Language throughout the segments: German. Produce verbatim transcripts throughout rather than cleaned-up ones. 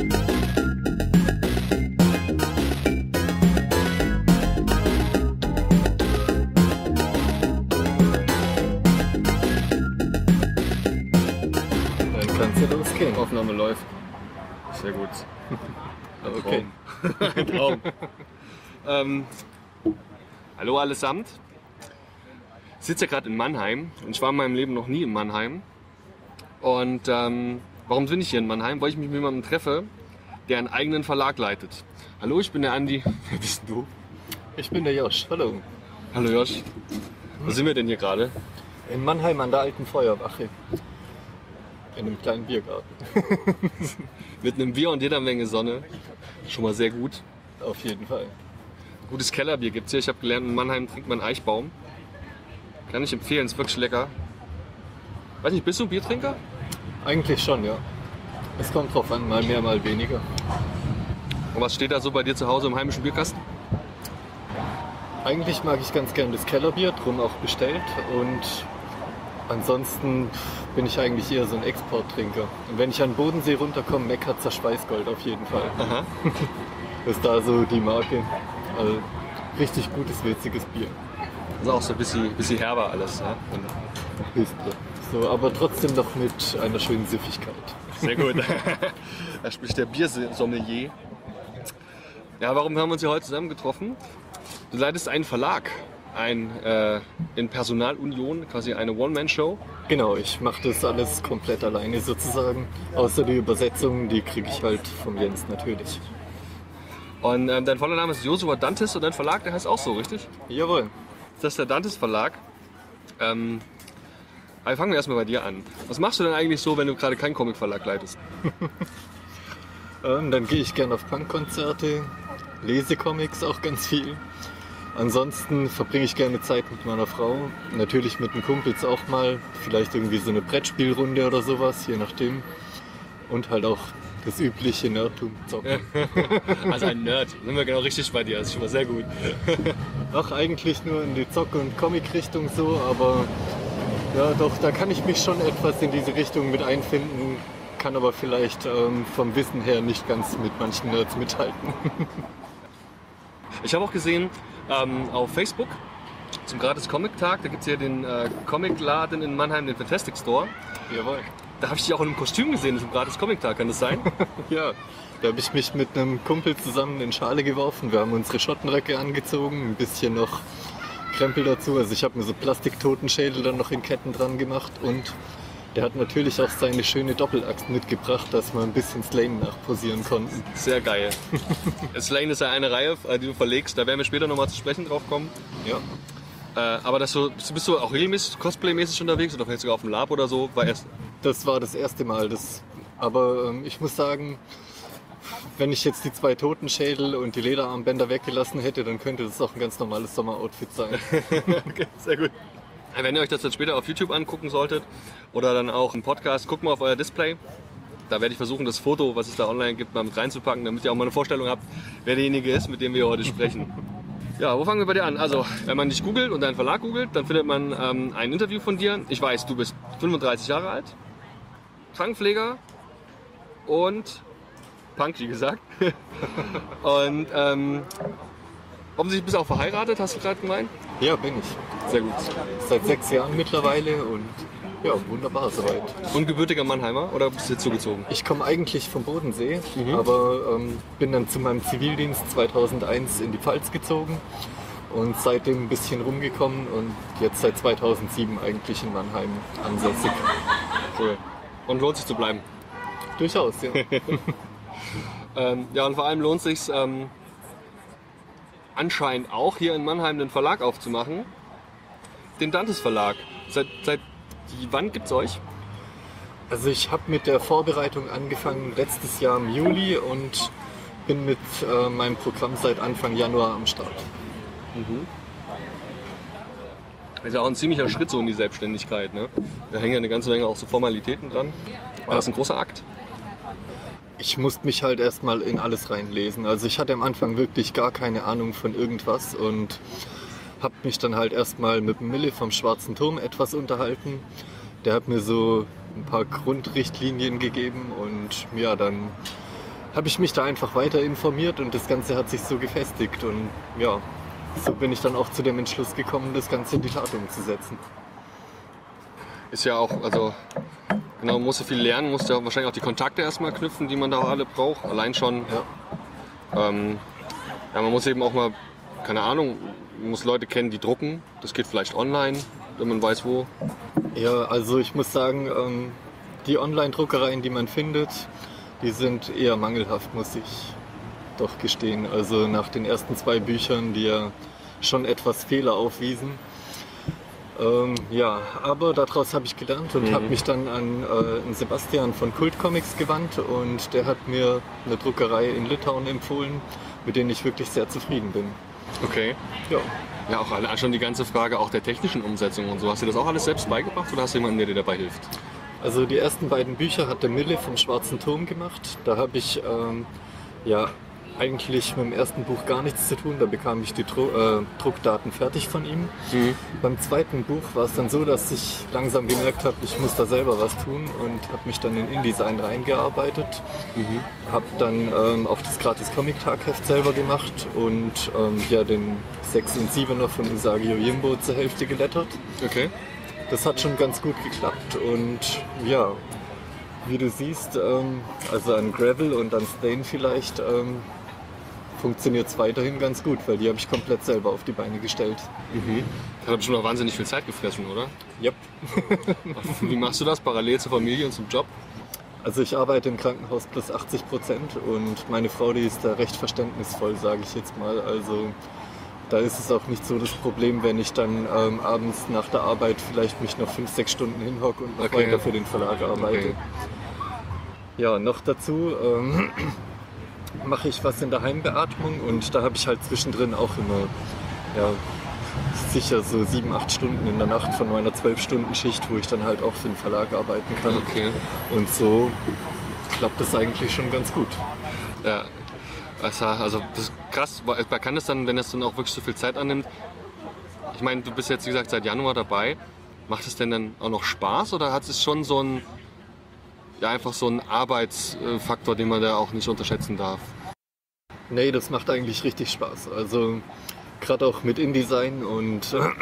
Dann kann's ja losgehen. Aufnahme läuft. Sehr gut. Ein Okay. Traum. Ein Traum. ähm, hallo allesamt. Ich sitze ja gerade in Mannheim und ich war in meinem Leben noch nie in Mannheim. Und ähm, warum bin ich hier in Mannheim? Weil ich mich mit jemandem treffe, der einen eigenen Verlag leitet. Hallo, ich bin der Andi. Wer bist du? Ich bin der Josh. Hallo. Hallo Josh. Wo sind wir denn hier gerade? In Mannheim an der alten Feuerwache. In einem kleinen Biergarten. Mit einem Bier und jeder Menge Sonne. Schon mal sehr gut. Auf jeden Fall. Gutes Kellerbier gibt's hier. Ich habe gelernt, in Mannheim trinkt man Eichbaum. Kann ich empfehlen, ist wirklich lecker. Weiß nicht, bist du ein Biertrinker? Eigentlich schon, ja. Es kommt drauf an, mal mehr, mal weniger. Und was steht da so bei dir zu Hause im heimischen Bierkasten? Eigentlich mag ich ganz gern das Kellerbier, drum auch bestellt. Und ansonsten bin ich eigentlich eher so ein Exporttrinker. Und wenn ich an den Bodensee runterkomme, Meckerzer Schweißgold auf jeden Fall. Aha. Das ist da so die Marke. Also richtig gutes, witziges Bier. Das ist auch so ein bisschen, bisschen herber alles. Ja? Und Bisschen. So, aber trotzdem noch mit einer schönen Süffigkeit. sehr gut. Da spricht der Biersommelier. Ja, warum haben wir uns hier heute zusammen getroffen? Du leitest einen Verlag, ein, äh, in Personalunion, quasi eine One-Man-Show. Genau, ich mache das alles komplett alleine sozusagen. Außer die Übersetzung, die kriege ich halt vom Jens natürlich. Und ähm, dein voller Name ist Josua Dantes und dein Verlag, der heißt auch so, richtig? Jawohl. Das ist der Dantes Verlag. Ähm, aber fangen wir erstmal bei dir an. Was machst du denn eigentlich so, wenn du gerade keinen Comic-Verlag leitest? Ähm, dann gehe ich gerne auf Punkkonzerte, lese Comics auch ganz viel. Ansonsten verbringe ich gerne Zeit mit meiner Frau. Natürlich mit den Kumpels auch mal. Vielleicht irgendwie so eine Brettspielrunde oder sowas, je nachdem. Und halt auch das übliche Nerdtum zocken. Also ein Nerd, sind wir genau richtig bei dir, das ist schon mal sehr gut. Ach, eigentlich nur in die Zock- und Comic-Richtung so, aber ja doch, da kann ich mich schon etwas in diese Richtung mit einfinden, kann aber vielleicht ähm, vom Wissen her nicht ganz mit manchen Nerds mithalten. Ich habe auch gesehen ähm, auf Facebook zum gratis Comic-Tag, da gibt es ja den äh, Comic-Laden in Mannheim, den Fantastic Store. Jawohl. Da habe ich dich auch in einem Kostüm gesehen zum gratis Comic-Tag, kann das sein? Ja, da habe ich mich mit einem Kumpel zusammen in Schale geworfen. Wir haben unsere Schottenröcke angezogen, ein bisschen noch Krempel dazu. Also ich habe mir so Plastiktotenschädel dann noch in Ketten dran gemacht und der hat natürlich auch seine schöne Doppelaxt mitgebracht, dass wir ein bisschen Slane nachposieren konnten. Sehr geil. Slane ist ja eine Reihe, die du verlegst, da werden wir später nochmal zu sprechen drauf kommen. Ja. Äh, aber das so, bist du auch regelmäßig Cosplay-mäßig unterwegs oder vielleicht sogar auf dem Lab oder so? War erst Das war das erste Mal. Das, aber ähm, ich muss sagen, wenn ich jetzt die zwei Totenschädel und die Lederarmbänder weggelassen hätte, dann könnte das auch ein ganz normales Sommeroutfit sein. Okay, sehr gut. Wenn ihr euch das dann später auf YouTube angucken solltet oder dann auch im Podcast, guckt mal auf euer Display. Da werde ich versuchen, das Foto, was es da online gibt, mal mit reinzupacken, damit ihr auch mal eine Vorstellung habt, wer derjenige ist, mit dem wir heute sprechen. Ja, wo fangen wir bei dir an? Also, wenn man dich googelt und deinen Verlag googelt, dann findet man ähm, ein Interview von dir. Ich weiß, du bist fünfunddreißig Jahre alt, Krankenpfleger und Punk, wie gesagt. Und ähm, offensichtlich bist du auch verheiratet, hast du gerade gemeint? Ja, bin ich. Sehr gut. Seit sechs Jahren mittlerweile und ja, wunderbar soweit. Und gebürtiger Mannheimer oder bist du jetzt zugezogen? Ich komme eigentlich vom Bodensee, Mhm. aber ähm, bin dann zu meinem Zivildienst zweitausendeins in die Pfalz gezogen und seitdem ein bisschen rumgekommen und jetzt seit zweitausendsieben eigentlich in Mannheim ansässig. Cool. Und lohnt sich zu bleiben? Durchaus, ja. Ähm, ja, und vor allem lohnt es sich ähm, anscheinend auch hier in Mannheim den Verlag aufzumachen. Den Dantes Verlag. Seit, seit wann gibt's euch? Also ich habe mit der Vorbereitung angefangen letztes Jahr im Juli und bin mit äh, meinem Programm seit Anfang Januar am Start. Mhm. Das ist ja auch ein ziemlicher Schritt so in die Selbstständigkeit. Ne? Da hängen ja eine ganze Menge auch so Formalitäten dran. War das ein großer Akt? Ich musste mich halt erstmal in alles reinlesen. Also ich hatte am Anfang wirklich gar keine Ahnung von irgendwas und habe mich dann halt erstmal mit dem Mille vom Schwarzen Turm etwas unterhalten. Der hat mir so ein paar Grundrichtlinien gegeben und ja, dann habe ich mich da einfach weiter informiert und das Ganze hat sich so gefestigt. Und ja, so bin ich dann auch zu dem Entschluss gekommen, das Ganze in die Tat umzusetzen. Ist ja auch, also genau, man muss ja viel lernen, muss ja wahrscheinlich auch die Kontakte erstmal knüpfen, die man da alle braucht. Allein schon, Ja. ähm, ja, man muss eben auch mal, keine Ahnung, man muss Leute kennen, die drucken. Das geht vielleicht online, wenn man weiß wo. Ja, also ich muss sagen, ähm, die Online-Druckereien, die man findet, die sind eher mangelhaft, muss ich doch gestehen. Also nach den ersten zwei Büchern, die ja schon etwas Fehler aufwiesen. Ähm, ja, aber daraus habe ich gelernt und Mhm. habe mich dann an äh, einen Sebastian von Kult Comics gewandt und der hat mir eine Druckerei in Litauen empfohlen, mit denen ich wirklich sehr zufrieden bin. Okay. Ja. Ja, auch allein schon die ganze Frage auch der technischen Umsetzung und so. Hast du das auch alles selbst beigebracht oder hast du jemanden, der dir dabei hilft? Also die ersten beiden Bücher hat der Mille vom Schwarzen Turm gemacht. Da habe ich ähm, ja eigentlich mit dem ersten Buch gar nichts zu tun. Da bekam ich die Dru äh, Druckdaten fertig von ihm. Mhm. Beim zweiten Buch war es dann so, dass ich langsam gemerkt habe, ich muss da selber was tun und habe mich dann in InDesign reingearbeitet. Mhm. Habe dann ähm, auch das gratis Comic-Tag-Heft selber gemacht und ähm, ja, den sechs und siebener von Usagi Yojimbo zur Hälfte gelettert. Okay. Das hat schon ganz gut geklappt und ja, wie du siehst, ähm, also an Gravel und an Stain vielleicht ähm, funktioniert es weiterhin ganz gut, weil die habe ich komplett selber auf die Beine gestellt. Mhm. Das hat bestimmt auch wahnsinnig viel Zeit gefressen, oder? Yep. Wie machst du das parallel zur Familie und zum Job? Also ich arbeite im Krankenhaus plus achtzig Prozent und meine Frau, die ist da recht verständnisvoll, sage ich jetzt mal. Also da ist es auch nicht so das Problem, wenn ich dann ähm, abends nach der Arbeit vielleicht mich noch fünf, sechs Stunden hinhocke und noch Okay. weiter für den Verlag arbeite. Okay. Ja, noch dazu ähm, mache ich was in der Heimbeatmung und da habe ich halt zwischendrin auch immer ja, sicher so sieben, acht Stunden in der Nacht von meiner zwölf-Stunden-Schicht, wo ich dann halt auch für den Verlag arbeiten kann. Okay. Und so klappt das eigentlich schon ganz gut. Ja. Also, also das ist krass, weil man kann das dann, wenn das dann auch wirklich so viel Zeit annimmt. Ich meine, du bist jetzt wie gesagt seit Januar dabei. Macht es denn dann auch noch Spaß oder hat es schon so ein, ja einfach so einen Arbeitsfaktor, den man da auch nicht unterschätzen darf? Nee, das macht eigentlich richtig Spaß. Also gerade auch mit InDesign und äh,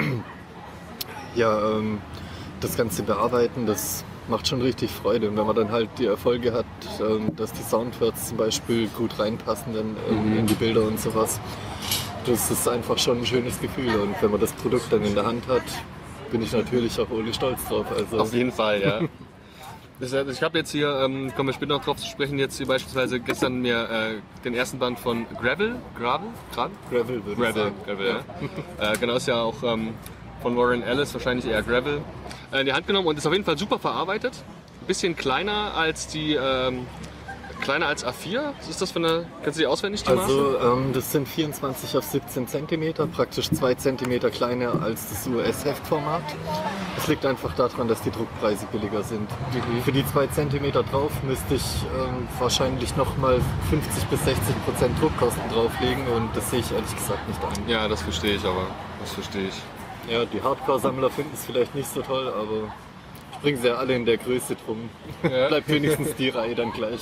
ja, ähm, das ganze Bearbeiten, das macht schon richtig Freude. Und wenn man dann halt die Erfolge hat, ähm, dass die Soundwords zum Beispiel gut reinpassen dann, ähm, Mhm. in die Bilder und sowas, das ist einfach schon ein schönes Gefühl. Und wenn man das Produkt dann in der Hand hat, bin ich natürlich auch ohne stolz drauf. Also, Auf jeden Fall, ja. Das, heißt, ich habe jetzt hier, ähm, kommen wir später noch drauf zu sprechen, jetzt hier beispielsweise gestern mir äh, den ersten Band von Gravel, Gravel, Gravel, Gravel würde ich Gravel, sagen. Gravel, ja. äh, genau, ist ja auch ähm, von Warren Ellis, wahrscheinlich eher Gravel, äh, in die Hand genommen und ist auf jeden Fall super verarbeitet. Ein bisschen kleiner als die, ähm, kleiner als A vier. Was ist das für eine, kannst du die auswendig, die Maße? Also ähm, das sind vierundzwanzig auf siebzehn Zentimeter, praktisch zwei Zentimeter kleiner als das U S-Heftformat. Das liegt einfach daran, dass die Druckpreise billiger sind. Mhm. Für die zwei Zentimeter drauf müsste ich ähm, wahrscheinlich nochmal fünfzig bis sechzig Prozent Druckkosten drauflegen und das sehe ich ehrlich gesagt nicht ein. Ja, das verstehe ich aber, das verstehe ich. Ja, die Hardcore-Sammler finden es vielleicht nicht so toll, aber ich bringe sie ja alle in der Größe drum. Ja. Bleibt wenigstens die Reihe dann gleich.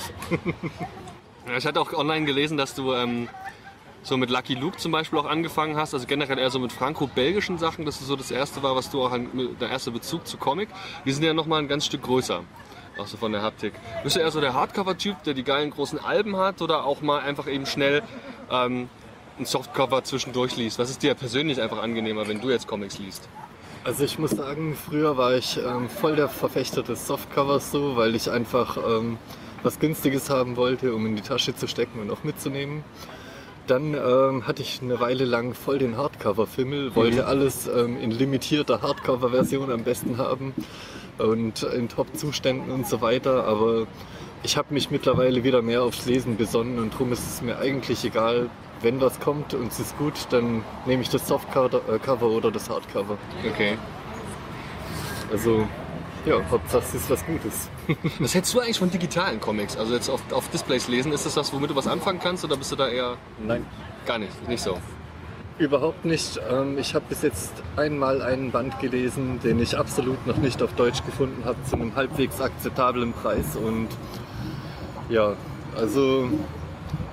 Ja, ich hatte auch online gelesen, dass du ähm, so mit Lucky Luke zum Beispiel auch angefangen hast, also generell eher so mit franco-belgischen Sachen, dass es so das erste war, was du auch an, der erste Bezug zu Comic. Die sind ja nochmal ein ganz Stück größer, auch so von der Haptik. Bist du eher so der Hardcover-Typ, der die geilen großen Alben hat oder auch mal einfach eben schnell ähm, ein Softcover zwischendurch liest? Was ist dir persönlich einfach angenehmer, wenn du jetzt Comics liest? Also ich muss sagen, früher war ich ähm, voll der Verfechter des Softcovers so, weil ich einfach ähm, was Günstiges haben wollte, um in die Tasche zu stecken und auch mitzunehmen. Dann ähm, hatte ich eine Weile lang voll den Hardcover-Fimmel, wollte Mhm. alles ähm, in limitierter Hardcover-Version am besten haben und in Top-Zuständen und so weiter. Aber ich habe mich mittlerweile wieder mehr aufs Lesen besonnen und darum ist es mir eigentlich egal, wenn was kommt und es ist gut, dann nehme ich das Softcover äh, Cover oder das Hardcover. Okay. Also ja, Hauptsache es ist was Gutes. Was hältst du eigentlich von digitalen Comics? Also jetzt auf, auf Displays lesen, ist das was, womit du was anfangen kannst oder bist du da eher Nein. gar nicht, nicht so? Überhaupt nicht. Ähm, Ich habe bis jetzt einmal einen Band gelesen, den ich absolut noch nicht auf Deutsch gefunden habe, zu einem halbwegs akzeptablen Preis. Und ja, also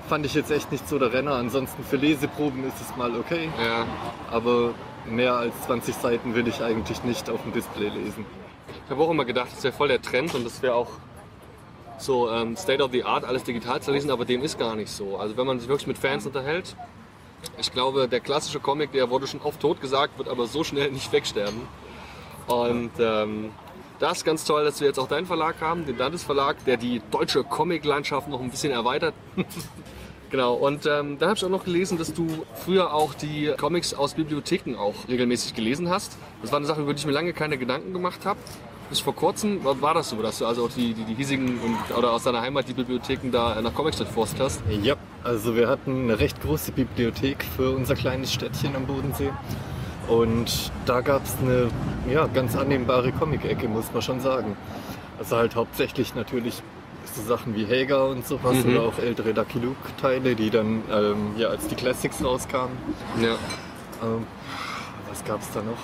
fand ich jetzt echt nicht so der Renner. Ansonsten für Leseproben ist es mal okay. Ja. Aber mehr als zwanzig Seiten will ich eigentlich nicht auf dem Display lesen. Ich habe auch immer gedacht, das wäre voll der Trend und das wäre auch so ähm, State of the Art, alles digital zu lesen, aber dem ist gar nicht so. Also wenn man sich wirklich mit Fans unterhält, ich glaube, der klassische Comic, der wurde schon oft tot gesagt, wird aber so schnell nicht wegsterben. Und ähm, das ist ganz toll, dass wir jetzt auch deinen Verlag haben, den Dantes Verlag, der die deutsche Comic-Landschaft noch ein bisschen erweitert. Genau, und ähm, dann habe ich auch noch gelesen, dass du früher auch die Comics aus Bibliotheken auch regelmäßig gelesen hast. Das war eine Sache, über die ich mir lange keine Gedanken gemacht habe. Bis vor kurzem war das so, dass du also auch die, die, die hiesigen und, oder aus deiner Heimat die Bibliotheken da nach Comics durchforstet hast? Ja, also wir hatten eine recht große Bibliothek für unser kleines Städtchen am Bodensee. Und da gab es eine ja, ganz annehmbare Comic-Ecke, muss man schon sagen. Also halt hauptsächlich natürlich so Sachen wie Hager und sowas mhm. oder auch ältere Lucky Luke-Teile, die dann ähm, ja, als die Classics rauskamen. Ja. Ähm, was gab es da noch?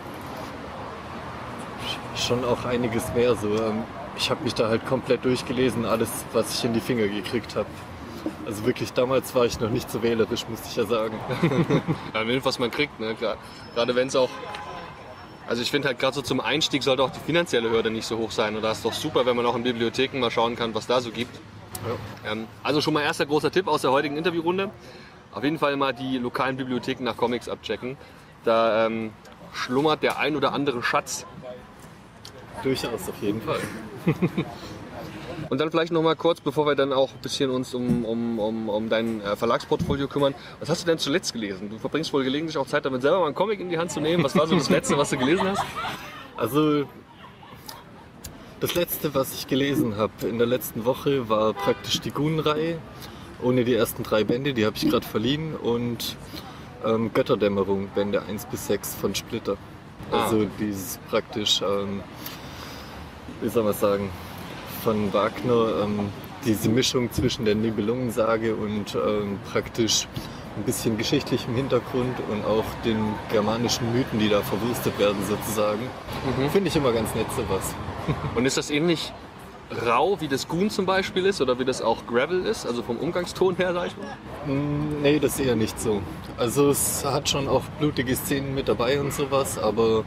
Schon auch einiges mehr. So, ähm, ich habe mich da halt komplett durchgelesen, alles, was ich in die Finger gekriegt habe. Also wirklich, damals war ich noch nicht so wählerisch, musste ich ja sagen. Ja, mit was man kriegt, ne? Gerade wenn es auch... Also ich finde halt gerade so zum Einstieg sollte auch die finanzielle Hürde nicht so hoch sein. Und da ist doch super, wenn man auch in Bibliotheken mal schauen kann, was da so gibt. Ja. Ähm, also schon mal erster großer Tipp aus der heutigen Interviewrunde. Auf jeden Fall mal die lokalen Bibliotheken nach Comics abchecken. Da ähm, schlummert der ein oder andere Schatz. Durchaus, auf jeden Fall. Und dann vielleicht noch mal kurz, bevor wir dann auch ein bisschen uns um, um, um, um dein äh, Verlagsportfolio kümmern. Was hast du denn zuletzt gelesen? Du verbringst wohl gelegentlich auch Zeit damit, selber mal einen Comic in die Hand zu nehmen. Was war so das Letzte, was du gelesen hast? Also das Letzte, was ich gelesen habe in der letzten Woche, war praktisch die Goon-Reihe. Ohne die ersten drei Bände, die habe ich gerade verliehen. Und ähm, Götterdämmerung, Bände eins bis sechs von Splitter. Also ah. dieses praktisch, ähm, wie soll man sagen, von Wagner, ähm, diese Mischung zwischen der Nibelungensage und ähm, praktisch ein bisschen geschichtlichem Hintergrund und auch den germanischen Mythen, die da verwurstet werden sozusagen. Mhm. Finde ich immer ganz nett sowas. Und ist das ähnlich rau, wie das Goon zum Beispiel ist oder wie das auch Gravel ist, also vom Umgangston her, sag ich mal? Nee, das eher nicht so. Also es hat schon auch blutige Szenen mit dabei und sowas, aber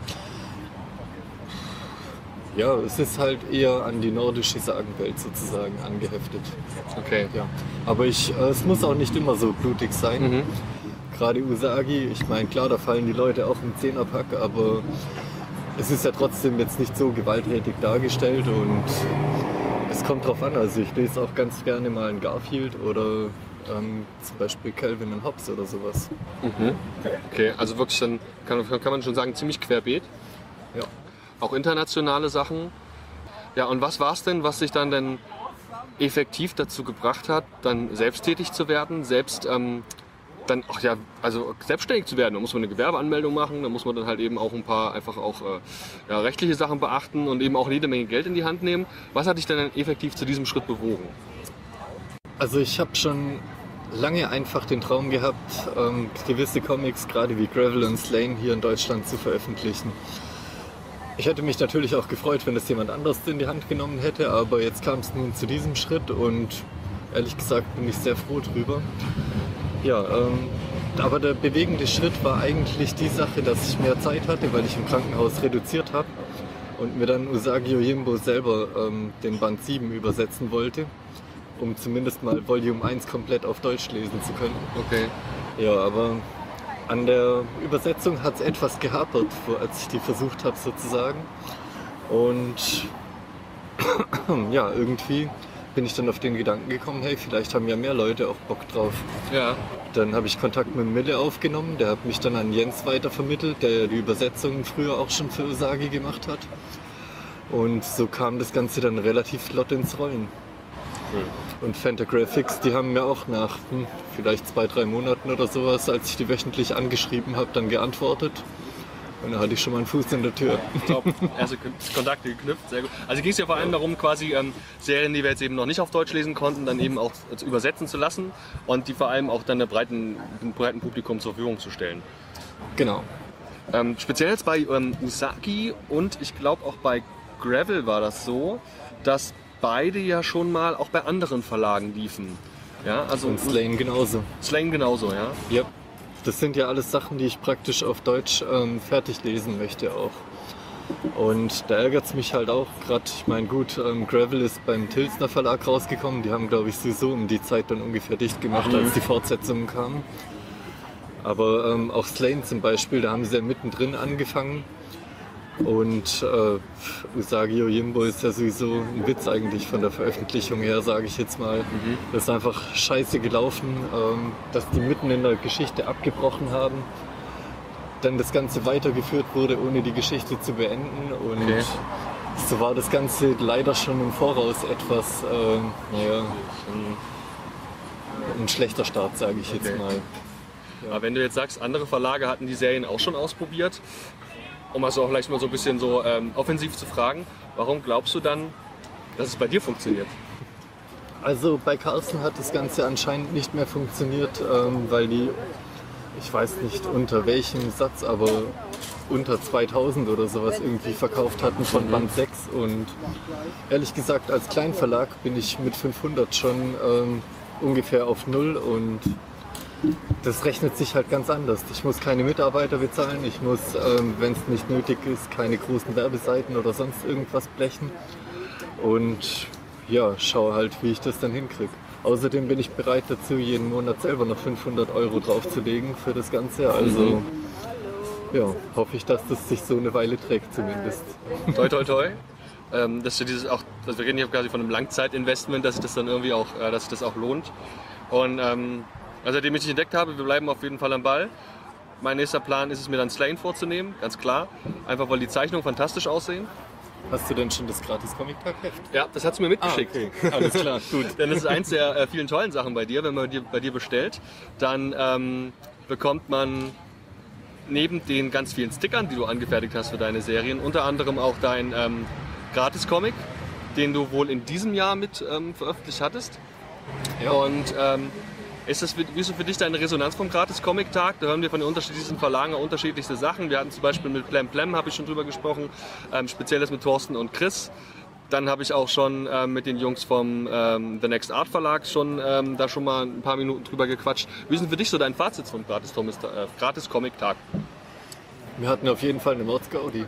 ja, es ist halt eher an die nordische Sagenwelt sozusagen angeheftet. Okay. Ja. Aber ich, äh, es muss auch nicht immer so blutig sein. Mhm. Gerade Usagi, ich meine, klar, da fallen die Leute auch im Zehnerpack, aber es ist ja trotzdem jetzt nicht so gewalttätig dargestellt und es kommt drauf an. Also ich lese auch ganz gerne mal einen Garfield oder ähm, zum Beispiel Calvin und Hobbes oder sowas. Mhm. Okay, also wirklich dann kann, kann man schon sagen, ziemlich querbeet. Ja. Auch internationale Sachen. Ja, und was war es denn, was sich dann denn effektiv dazu gebracht hat, dann selbsttätig zu werden, selbst ähm, dann ach ja, also selbstständig zu werden? Da muss man eine Gewerbeanmeldung machen, da muss man dann halt eben auch ein paar einfach auch äh, ja, rechtliche Sachen beachten und eben auch jede Menge Geld in die Hand nehmen. Was hat dich denn effektiv zu diesem Schritt bewogen? Also ich habe schon lange einfach den Traum gehabt, ähm, gewisse Comics, gerade wie Gravel und Slain, hier in Deutschland zu veröffentlichen. Ich hätte mich natürlich auch gefreut, wenn das jemand anderes in die Hand genommen hätte, aber jetzt kam es nun zu diesem Schritt und ehrlich gesagt bin ich sehr froh drüber. Ja, ähm, aber der bewegende Schritt war eigentlich die Sache, dass ich mehr Zeit hatte, weil ich im Krankenhaus reduziert habe und mir dann Usagi Yojimbo selber ähm, den Band sieben übersetzen wollte, um zumindest mal Volume eins komplett auf Deutsch lesen zu können. Okay. Ja, aber an der Übersetzung hat es etwas gehapert, als ich die versucht habe sozusagen. Und ja, irgendwie bin ich dann auf den Gedanken gekommen, hey, vielleicht haben ja mehr Leute auch Bock drauf. Ja. Dann habe ich Kontakt mit Mille aufgenommen, der hat mich dann an Jens weitervermittelt, der die Übersetzungen früher auch schon für Usagi gemacht hat. Und so kam das Ganze dann relativ flott ins Rollen. Mhm. Und Fantagraphics, die haben mir auch nach hm, vielleicht zwei, drei Monaten oder sowas, als ich die wöchentlich angeschrieben habe, dann geantwortet. Und da hatte ich schon mal einen Fuß in der Tür. Top, erste Kontakte geknüpft, sehr gut. Also ging es ja vor allem darum, quasi ähm, Serien, die wir jetzt eben noch nicht auf Deutsch lesen konnten, dann eben auch übersetzen zu lassen und die vor allem auch dann einem breiten, einem breiten Publikum zur Verfügung zu stellen. Genau. Ähm, speziell jetzt bei ähm, Usagi und ich glaube auch bei Gravel war das so, dass beide ja schon mal auch bei anderen Verlagen liefen. Ja, also Und Slane genauso. Slane genauso, ja. Ja. Das sind ja alles Sachen, die ich praktisch auf Deutsch ähm, fertig lesen möchte auch. Und da ärgert es mich halt auch gerade, ich meine gut, ähm, Gravel ist beim Tilsner Verlag rausgekommen, die haben glaube ich sowieso um die Zeit dann ungefähr dicht gemacht, mhm. als die Fortsetzungen kamen. Aber ähm, auch Slane zum Beispiel, da haben sie ja mittendrin angefangen. Und äh, Usagi Yojimbo ist ja sowieso ein Witz eigentlich von der Veröffentlichung her, sage ich jetzt mal. Mhm. Das ist einfach scheiße gelaufen, ähm, dass die mitten in der Geschichte abgebrochen haben. Dann das Ganze weitergeführt wurde, ohne die Geschichte zu beenden. Und okay. so war das Ganze leider schon im Voraus etwas, äh, naja, ein, ein schlechter Start, sage ich jetzt okay. mal. Ja. Aber wenn du jetzt sagst, andere Verlage hatten die Serien auch schon ausprobiert, um also auch vielleicht mal so ein bisschen so ähm, offensiv zu fragen, warum glaubst du dann, dass es bei dir funktioniert? Also bei Carlsen hat das Ganze anscheinend nicht mehr funktioniert, ähm, weil die, ich weiß nicht unter welchem Satz, aber unter zweitausend oder sowas irgendwie verkauft hatten von Band sechs. Und ehrlich gesagt, als Kleinverlag bin ich mit fünfhundert schon ähm, ungefähr auf Null und das rechnet sich halt ganz anders. Ich muss keine Mitarbeiter bezahlen, ich muss, ähm, wenn es nicht nötig ist, keine großen Werbeseiten oder sonst irgendwas blechen. Und ja, schaue halt, wie ich das dann hinkriege. Außerdem bin ich bereit dazu, jeden Monat selber noch fünfhundert Euro draufzulegen für das Ganze. Also ja, hoffe ich, dass das sich so eine Weile trägt zumindest. Toi, toi, toi. Ähm, dass du dieses auch, also wir reden hier quasi von einem Langzeitinvestment, dass sich das dann irgendwie auch, äh, dass sich das auch lohnt. Und ähm, also seitdem ich dich entdeckt habe, wir bleiben auf jeden Fall am Ball. Mein nächster Plan ist es, mir dann Slane vorzunehmen, ganz klar. Einfach weil die Zeichnungen fantastisch aussehen. Hast du denn schon das Gratis-Comic-Tag-Heft? Ja, das hast du mir mitgeschickt. Ah, okay. Alles klar, gut. Denn das ist eins der äh, vielen tollen Sachen bei dir. Wenn man die, bei dir bestellt, dann ähm, bekommt man neben den ganz vielen Stickern, die du angefertigt hast für deine Serien, unter anderem auch dein ähm, Gratis-Comic, den du wohl in diesem Jahr mit ähm, veröffentlicht hattest. Ja. Und ähm, ist das für, wie ist für dich deine Resonanz vom Gratis-Comic-Tag? Da hören wir von den unterschiedlichsten Verlagen unterschiedlichste Sachen. Wir hatten zum Beispiel mit Plem Plem, habe ich schon drüber gesprochen, ähm, speziell das mit Thorsten und Chris. Dann habe ich auch schon ähm, mit den Jungs vom ähm, The Next Art Verlag schon ähm, da schon mal ein paar Minuten drüber gequatscht. Wie ist denn für dich so dein Fazit vom Gratis-Comic-Tag? Wir hatten auf jeden Fall eine Mordsgaudi.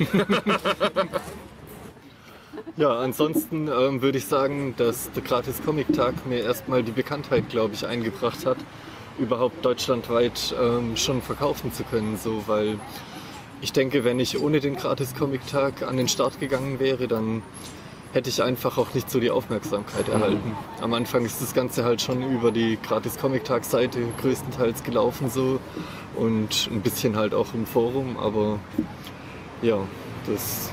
Ja, ansonsten ähm, würde ich sagen, dass der Gratis-Comic-Tag mir erstmal die Bekanntheit, glaube ich, eingebracht hat, überhaupt deutschlandweit ähm, schon verkaufen zu können. So, weil ich denke, wenn ich ohne den Gratis-Comic-Tag an den Start gegangen wäre, dann hätte ich einfach auch nicht so die Aufmerksamkeit erhalten. Am Anfang ist das Ganze halt schon über die Gratis-Comic-Tag-Seite größtenteils gelaufen so und ein bisschen halt auch im Forum, aber ja, das...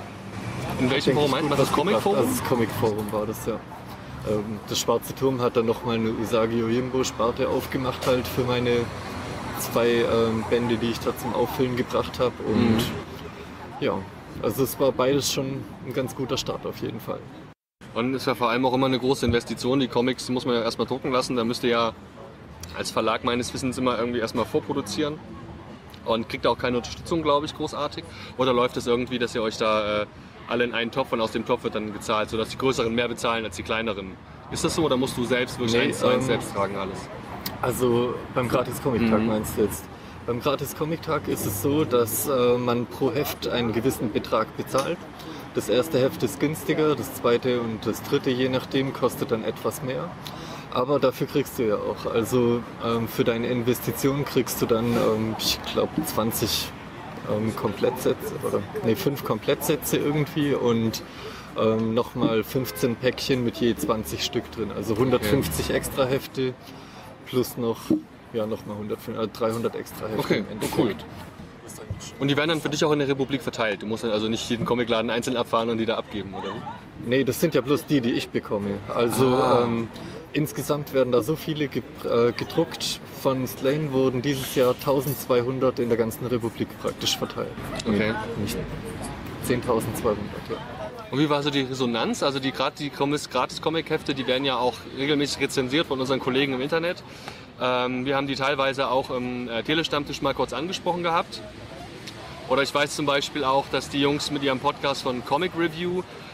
In welchem Forum meint man das? Comic-Forum? Also das Comic-Forum war das, ja. Das Schwarze Turm hat dann nochmal eine Usagi Yojimbo-Sparte aufgemacht halt für meine zwei ähm, Bände, die ich da zum Auffüllen gebracht habe. Und mhm. ja, also es war beides schon ein ganz guter Start auf jeden Fall. Und ist ja vor allem auch immer eine große Investition. Die Comics, die muss man ja erstmal drucken lassen. Da müsst ihr ja als Verlag meines Wissens immer irgendwie erstmal vorproduzieren. Und kriegt auch keine Unterstützung, glaube ich, großartig. Oder läuft es irgendwie, dass ihr euch da... Äh, alle in einen Topf und aus dem Topf wird dann gezahlt, sodass die Größeren mehr bezahlen als die Kleineren. Ist das so oder musst du selbst wirklich nee, eins zu eins ähm, selbst tragen alles? Also beim Gratis-Comic-Tag mhm. meinst du jetzt? Beim Gratis-Comic-Tag ist es so, dass äh, man pro Heft einen gewissen Betrag bezahlt. Das erste Heft ist günstiger, das zweite und das dritte, je nachdem, kostet dann etwas mehr. Aber dafür kriegst du ja auch. Also ähm, für deine Investition kriegst du dann, ähm, ich glaube, zwanzig Ähm, Komplettsätze oder nee, fünf Komplettsätze irgendwie und ähm, nochmal fünfzehn Päckchen mit je zwanzig Stück drin. Also hundertfünfzig okay. extra Hefte plus noch ja, nochmal äh, dreihundert extra Hefte. Okay, im oh, cool. Und die werden dann für dich auch in der Republik verteilt? Du musst dann also nicht jeden Comicladen einzeln abfahren und die da abgeben, oder? Nee, das sind ja bloß die, die ich bekomme. Also ah. ähm, insgesamt werden da so viele ge äh, gedruckt. Von Slane wurden dieses Jahr eintausendzweihundert in der ganzen Republik praktisch verteilt. Okay. Nee, nicht zehntausendzweihundert, ja. Und wie war so die Resonanz? Also die, die Gratis-Comic-Hefte, die werden ja auch regelmäßig rezensiert von unseren Kollegen im Internet. Ähm, wir haben die teilweise auch im äh, Telestammtisch mal kurz angesprochen gehabt. Oder ich weiß zum Beispiel auch, dass die Jungs mit ihrem Podcast von Comic Review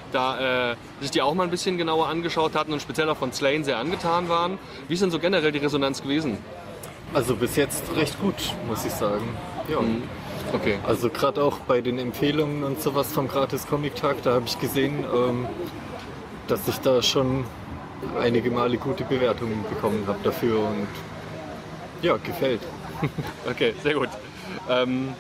da äh, sich die auch mal ein bisschen genauer angeschaut hatten und speziell auch von Sláine sehr angetan waren. Wie ist denn so generell die Resonanz gewesen? Also bis jetzt recht gut, muss ich sagen. Ja. Mhm. Okay. Also gerade auch bei den Empfehlungen und sowas vom Gratis-Comic-Tag, da habe ich gesehen, ähm, dass ich da schon einige Male gute Bewertungen bekommen habe dafür und ja, gefällt. Okay, sehr gut. Ähm,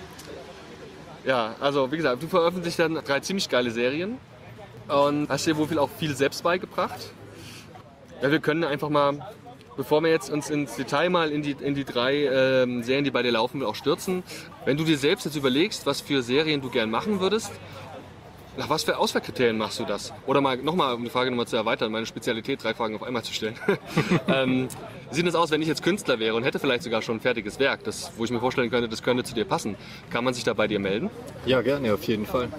ja, also wie gesagt, du veröffentlichst dann drei ziemlich geile Serien und hast dir wohl viel, auch viel selbst beigebracht. Ja, wir können einfach mal, bevor wir jetzt uns ins Detail mal in die, in die drei ähm, Serien, die bei dir laufen, auch stürzen, wenn du dir selbst jetzt überlegst, was für Serien du gern machen würdest, nach was für Auswahlkriterien machst du das? Oder mal nochmal, um die Frage nochmal zu erweitern, meine Spezialität, drei Fragen auf einmal zu stellen. ähm, wie sieht es aus, wenn ich jetzt Künstler wäre und hätte vielleicht sogar schon ein fertiges Werk, das, wo ich mir vorstellen könnte, das könnte zu dir passen? Kann man sich da bei dir melden? Ja, gerne, auf jeden Fall.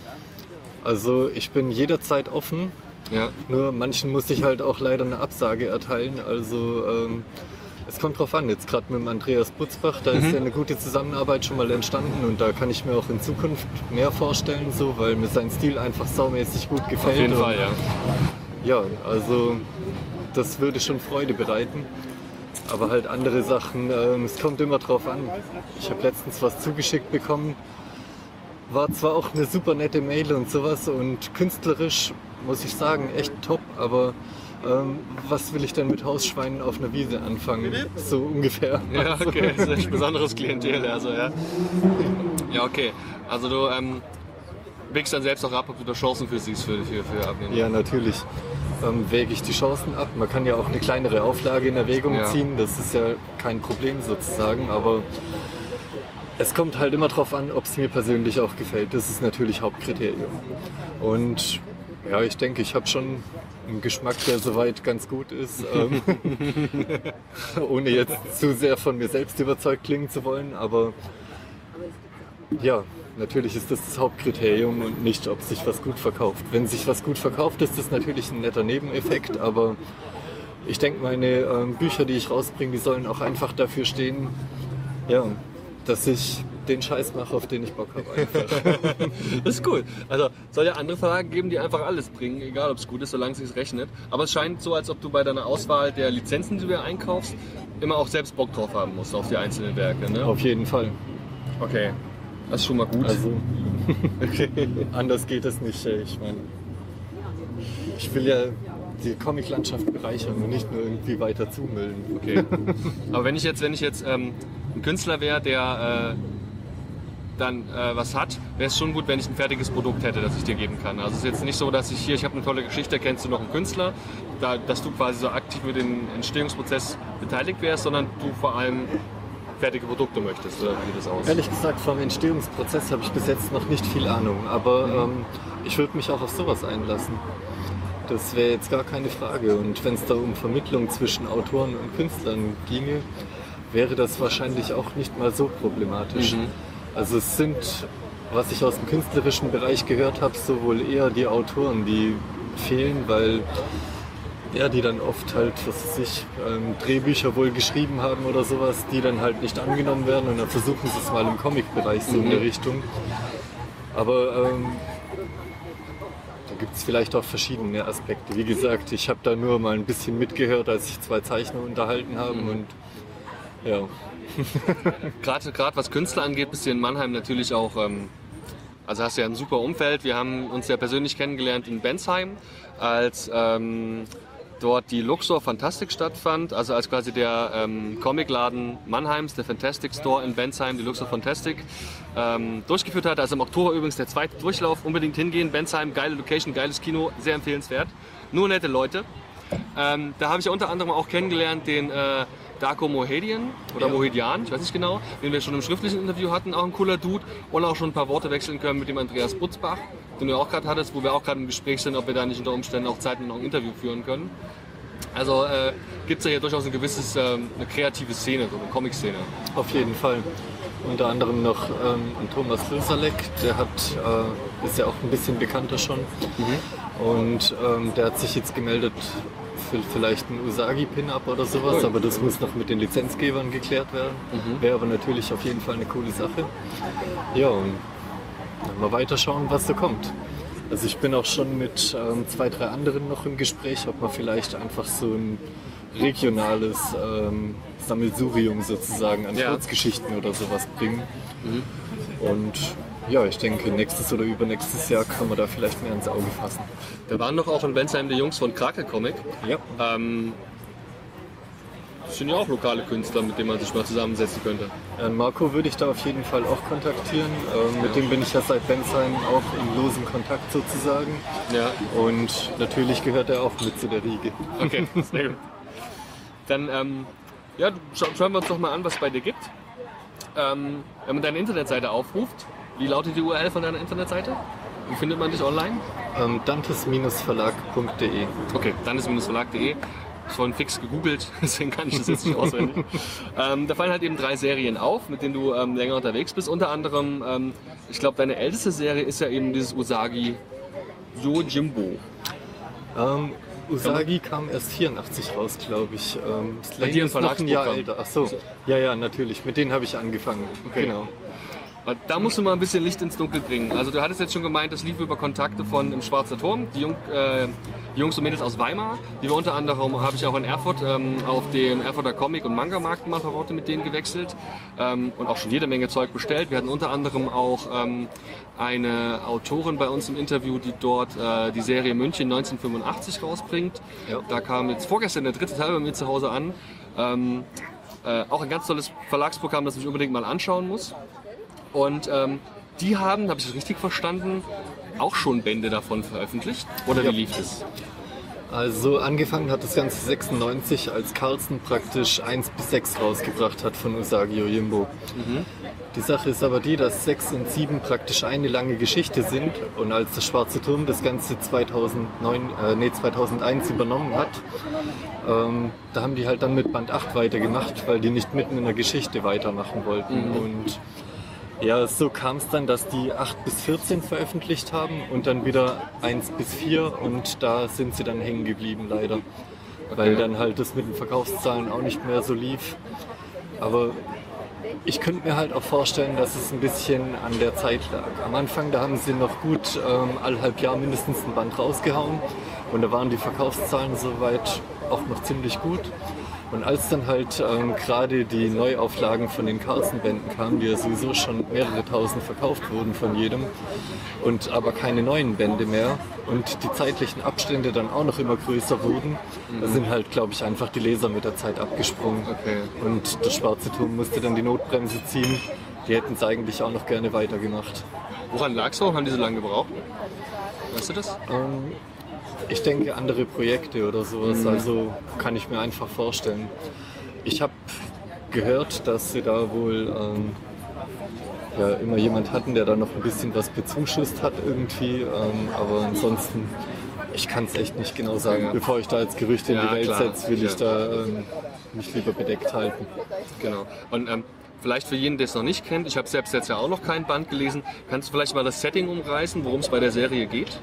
Also ich bin jederzeit offen, Ja. nur manchen muss ich halt auch leider eine Absage erteilen. Also ähm, es kommt drauf an, jetzt gerade mit dem Andreas Butzbach, da ist ja eine gute Zusammenarbeit schon mal entstanden und da kann ich mir auch in Zukunft mehr vorstellen, so, weil mir sein Stil einfach saumäßig gut gefällt. Auf jeden und, Fall, ja. Ja, also das würde schon Freude bereiten. Aber halt andere Sachen, ähm, es kommt immer drauf an. Ich habe letztens was zugeschickt bekommen, war zwar auch eine super nette Mail und sowas und künstlerisch, muss ich sagen, echt top, aber ähm, was will ich denn mit Hausschweinen auf einer Wiese anfangen? So ungefähr. Ja, okay, das ist ein besonderes Klientel, also ja. Ja, okay. Also du ähm, wägst dann selbst auch ab, ob du da Chancen für siehst für, für, für Abnehmen. Ja, natürlich ähm, wäge ich die Chancen ab. Man kann ja auch eine kleinere Auflage in Erwägung Ja. ziehen, das ist ja kein Problem sozusagen, aber es kommt halt immer darauf an, ob es mir persönlich auch gefällt. Das ist natürlich Hauptkriterium. Und ja, ich denke, ich habe schon einen Geschmack, der soweit ganz gut ist, ähm, ohne jetzt zu sehr von mir selbst überzeugt klingen zu wollen, aber ja, natürlich ist das das Hauptkriterium und nicht, ob sich was gut verkauft. Wenn sich was gut verkauft, ist das natürlich ein netter Nebeneffekt, aber ich denke, meine ähm, Bücher, die ich rausbringe, die sollen auch einfach dafür stehen, ja, dass ich den Scheiß mache, auf den ich Bock habe einfach. Das ist cool. Also soll ja andere Verlage geben, die einfach alles bringen, egal ob es gut ist, solange es sich rechnet. Aber es scheint so, als ob du bei deiner Auswahl der Lizenzen, die du dir einkaufst, immer auch selbst Bock drauf haben musst auf die einzelnen Werke, ne? Auf jeden Fall. Okay, das ist schon mal gut. Also Okay. anders geht es nicht. Ich meine, ich will ja die Comiclandschaft bereichern und nicht nur irgendwie weiter zumüllen. Okay. Aber wenn ich jetzt, wenn ich jetzt ähm, ein Künstler wäre, der äh, dann äh, was hat, wäre es schon gut, wenn ich ein fertiges Produkt hätte, das ich dir geben kann. Also es ist jetzt nicht so, dass ich hier, ich habe eine tolle Geschichte, kennst du noch einen Künstler, da, dass du quasi so aktiv mit dem Entstehungsprozess beteiligt wärst, sondern du vor allem fertige Produkte möchtest, oder wie sieht das aus? Ehrlich gesagt, vom Entstehungsprozess habe ich bis jetzt noch nicht viel Ahnung, aber ähm, ich würde mich auch auf sowas einlassen. Das wäre jetzt gar keine Frage. Und wenn es da um Vermittlung zwischen Autoren und Künstlern ginge, wäre das wahrscheinlich auch nicht mal so problematisch. Mhm. Also es sind, was ich aus dem künstlerischen Bereich gehört habe, sowohl eher die Autoren, die fehlen, weil ja, die dann oft halt, was weiß ich, ähm, Drehbücher wohl geschrieben haben oder sowas, die dann halt nicht angenommen werden und dann versuchen sie es mal im Comic-Bereich so in der Richtung. Aber ähm, da gibt es vielleicht auch verschiedene Aspekte. Wie gesagt, ich habe da nur mal ein bisschen mitgehört, als sich zwei Zeichner unterhalten haben Mhm. und ja. Gerade gerade was Künstler angeht, bist du in Mannheim natürlich auch, ähm, also hast du ja ein super Umfeld. Wir haben uns ja persönlich kennengelernt in Bensheim, als ähm, dort die Luxor Fantastic stattfand, also als quasi der ähm, Comicladen Mannheims, der Fantastic Store in Bensheim, die Luxor Fantastic, ähm, durchgeführt hat. Also im Oktober übrigens der zweite Durchlauf, unbedingt hingehen. Bensheim, geile Location, geiles Kino, sehr empfehlenswert. Nur nette Leute. Ähm, da habe ich ja unter anderem auch kennengelernt den äh, Darko Mohedian oder Ja. Mohedian, ich weiß nicht genau, den wir schon im schriftlichen Interview hatten, auch ein cooler Dude, und auch schon ein paar Worte wechseln können mit dem Andreas Butzbach, den du auch gerade hattest, wo wir auch gerade im Gespräch sind, ob wir da nicht unter Umständen auch Zeit noch ein Interview führen können. Also äh, gibt es ja hier durchaus ein gewisses, ähm, eine kreative Szene, so eine Comic-Szene. Auf jeden Fall. Unter anderem noch ähm, ein Thomas Filsalek, der hat, äh, ist ja auch ein bisschen bekannter schon. Und ähm, der hat sich jetzt gemeldet für vielleicht ein Usagi-Pin-Up oder sowas, Cool. aber das muss noch mit den Lizenzgebern geklärt werden. Mhm. Wäre aber natürlich auf jeden Fall eine coole Sache. Ja, und dann mal weiter schauen, was so kommt. Also ich bin auch schon mit ähm, zwei, drei anderen noch im Gespräch, ob man vielleicht einfach so ein regionales ähm, Sammelsurium sozusagen an Ja. Kurzgeschichten oder sowas bringen. Mhm. Und ja, ich denke, nächstes oder übernächstes Jahr kann man da vielleicht mehr ins Auge fassen. Wir waren doch auch in Bensheim die Jungs von Krakel Comic. Ja. Ähm, das sind ja auch lokale Künstler, mit denen man sich mal zusammensetzen könnte. Äh, Marco würde ich da auf jeden Fall auch kontaktieren. Ähm, mit dem bin ich ja seit Bensheim auch in losem Kontakt sozusagen. Ja. Und natürlich gehört er auch mit zu der Riege. Okay, sehr gut. Dann ähm, ja, scha schauen wir uns doch mal an, was es bei dir gibt. Ähm, wenn man deine Internetseite aufruft, wie lautet die U R L von deiner Internetseite? Wie findet man dich online? Ähm, dantes Verlag punkt de. Okay, dantes Verlag punkt de. Ich habe vorhin fix gegoogelt, deswegen kann ich das jetzt nicht auswendig. ähm, da fallen halt eben drei Serien auf, mit denen du ähm, länger unterwegs bist. Unter anderem, ähm, ich glaube, deine älteste Serie ist ja eben dieses Usagi Yojimbo. Ähm, Usagi kam erst vierundachtzig raus, glaube ich. Ähm, Bei dir im ist noch ein Jahr Verlagsprogramm. älter. Ach so. Ja, ja, natürlich. Mit denen habe ich angefangen. Okay. Genau. Da musst du mal ein bisschen Licht ins Dunkel bringen. Also du hattest jetzt schon gemeint, das lief über Kontakte von im Schwarzer Turm, die, Jung, äh, die Jungs und Mädels aus Weimar. Die wir unter anderem, habe ich auch in Erfurt ähm, auf den Erfurter Comic- und Manga-Markt mal ein paar Worte mit denen gewechselt ähm, und auch schon jede Menge Zeug bestellt. Wir hatten unter anderem auch ähm, eine Autorin bei uns im Interview, die dort äh, die Serie München neunzehnhundertfünfundachtzig rausbringt. Ja. Da kam jetzt vorgestern der dritte Teil bei mir zu Hause an. Ähm, äh, auch ein ganz tolles Verlagsprogramm, das ich unbedingt mal anschauen muss. Und ähm, die haben, habe ich das richtig verstanden, auch schon Bände davon veröffentlicht? Oder Ja. wie lief es? Also angefangen hat das Ganze sechsundneunzig, als Carlsen praktisch eins bis sechs rausgebracht hat von Usagi Yojimbo. Mhm. Die Sache ist aber die, dass sechs und sieben praktisch eine lange Geschichte sind und als der Schwarze Turm das Ganze zweitausendneun, äh, nee, zweitausendeins übernommen hat, ähm, da haben die halt dann mit Band acht weitergemacht, weil die nicht mitten in der Geschichte weitermachen wollten. Mhm. Und ja, so kam es dann, dass die acht bis vierzehn veröffentlicht haben und dann wieder eins bis vier und da sind sie dann hängen geblieben leider. Weil dann halt das mit den Verkaufszahlen auch nicht mehr so lief. Aber ich könnte mir halt auch vorstellen, dass es ein bisschen an der Zeit lag. Am Anfang, da haben sie noch gut ähm, alle halb Jahr mindestens ein Band rausgehauen und da waren die Verkaufszahlen soweit auch noch ziemlich gut. Und als dann halt ähm, gerade die Neuauflagen von den Carlsen-Bänden kamen, die ja sowieso schon mehrere tausend verkauft wurden von jedem, und aber keine neuen Bände mehr und die zeitlichen Abstände dann auch noch immer größer wurden, mhm. da sind halt, glaube ich, einfach die Leser mit der Zeit abgesprungen. Okay. Und der Schwarze Turm musste dann die Notbremse ziehen. Die hätten es eigentlich auch noch gerne weitergemacht. Woran lag es? Haben die so lange gebraucht? Weißt du das? Ähm, Ich denke, andere Projekte oder sowas, mhm. also kann ich mir einfach vorstellen. Ich habe gehört, dass sie da wohl ähm, ja, immer jemand hatten, der da noch ein bisschen was bezuschusst hat irgendwie, ähm, aber ansonsten, ich kann es echt nicht genau sagen. Ja. Bevor ich da jetzt Gerüchte in Ja, die Welt klar. setze, will Ja. ich da ähm, mich lieber bedeckt halten. Genau. Und ähm, vielleicht für jeden, der es noch nicht kennt, ich habe selbst jetzt ja auch noch kein Band gelesen, kannst du vielleicht mal das Setting umreißen, worum es bei der Serie geht?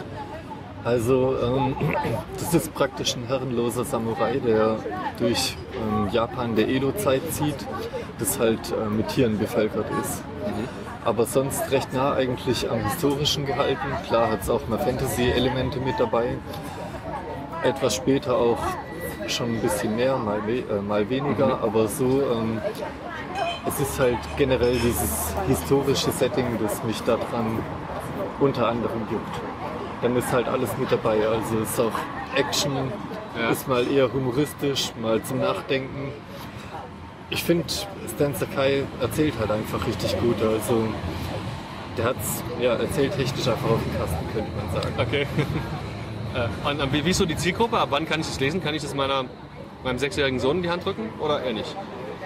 Also ähm, das ist praktisch ein herrenloser Samurai, der durch ähm, Japan der Edo-Zeit zieht, das halt äh, mit Tieren bevölkert ist. Mhm. Aber sonst recht nah eigentlich am Historischen gehalten. Klar hat es auch mal Fantasy-Elemente mit dabei. Etwas später auch schon ein bisschen mehr, mal, we äh, mal weniger, Mhm. aber so... Ähm, es ist halt generell dieses historische Setting, das mich daran unter anderem juckt. Dann ist halt alles mit dabei, also ist auch Action, Ja. ist mal eher humoristisch, mal zum Nachdenken. Ich finde, Stan Sakai erzählt halt einfach richtig gut, also der hat es ja, erzähltechnisch einfach auf den Kasten, könnte man sagen. Okay. äh, und, und wie, wie ist so die Zielgruppe? Ab wann kann ich das lesen? Kann ich das meiner, meinem sechsjährigen Sohn in die Hand drücken oder eher nicht?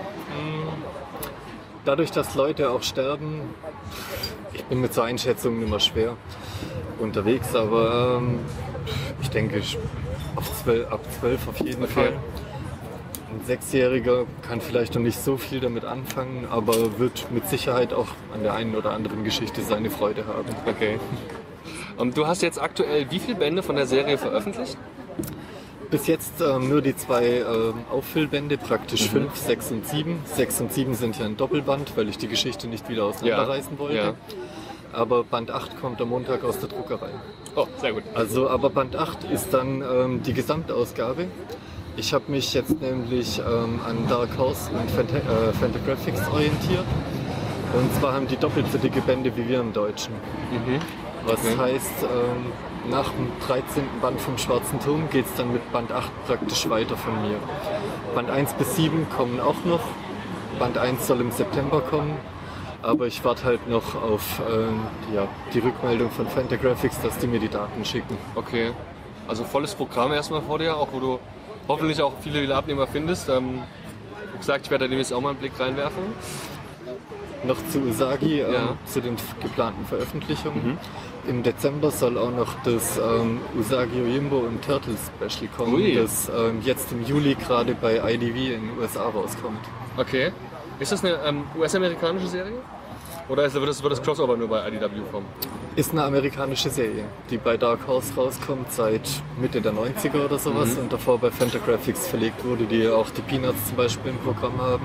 Dadurch, dass Leute auch sterben, ich bin mit so Einschätzungen immer schwer unterwegs, aber ähm, ich denke auf zwölf, ab zwölf auf jeden Okay. Fall. Ein Sechsjähriger kann vielleicht noch nicht so viel damit anfangen, aber wird mit Sicherheit auch an der einen oder anderen Geschichte seine Freude haben. Okay. Und du hast jetzt aktuell wie viele Bände von der Serie veröffentlicht? Bis jetzt ähm, nur die zwei ähm, Auffüllbände, praktisch Mhm. fünf, sechs und sieben. Sechs und sieben sind ja ein Doppelband, weil ich die Geschichte nicht wieder auseinanderreißen Ja, wollte. ja. aber Band acht kommt am Montag aus der Druckerei. Oh, sehr gut. Also, aber Band acht ist dann ähm, die Gesamtausgabe. Ich habe mich jetzt nämlich ähm, an Dark Horse und Fanta äh, Fantagraphics orientiert. Und zwar haben die doppelt so dicke Bände wie wir im Deutschen. Mhm. Was Okay. heißt, ähm, nach dem dreizehnten Band vom Schwarzen Turm geht es dann mit Band acht praktisch weiter von mir. Band eins bis sieben kommen auch noch. Band eins soll im September kommen. Aber ich warte halt noch auf ähm, ja, die Rückmeldung von Fantagraphics, dass die mir die Daten schicken. Okay. Also volles Programm erstmal vor dir, auch wo du hoffentlich auch viele, viele Abnehmer findest. Ähm, wie gesagt, ich werde da demnächst auch mal einen Blick reinwerfen. Noch zu Usagi, ähm, Ja. zu den geplanten Veröffentlichungen. Mhm. Im Dezember soll auch noch das ähm, Usagi Yojimbo und Turtles Special kommen, Ui. das ähm, jetzt im Juli gerade bei I D V in den U S A rauskommt. Okay. Ist das eine ähm, U S-amerikanische Serie? Oder ist, wird, das, wird das Crossover nur bei I D W kommen? Ist eine amerikanische Serie, die bei Dark Horse rauskommt seit Mitte der neunziger oder sowas Mhm. und davor bei Fantagraphics verlegt wurde, die auch die Peanuts zum Beispiel im Programm haben.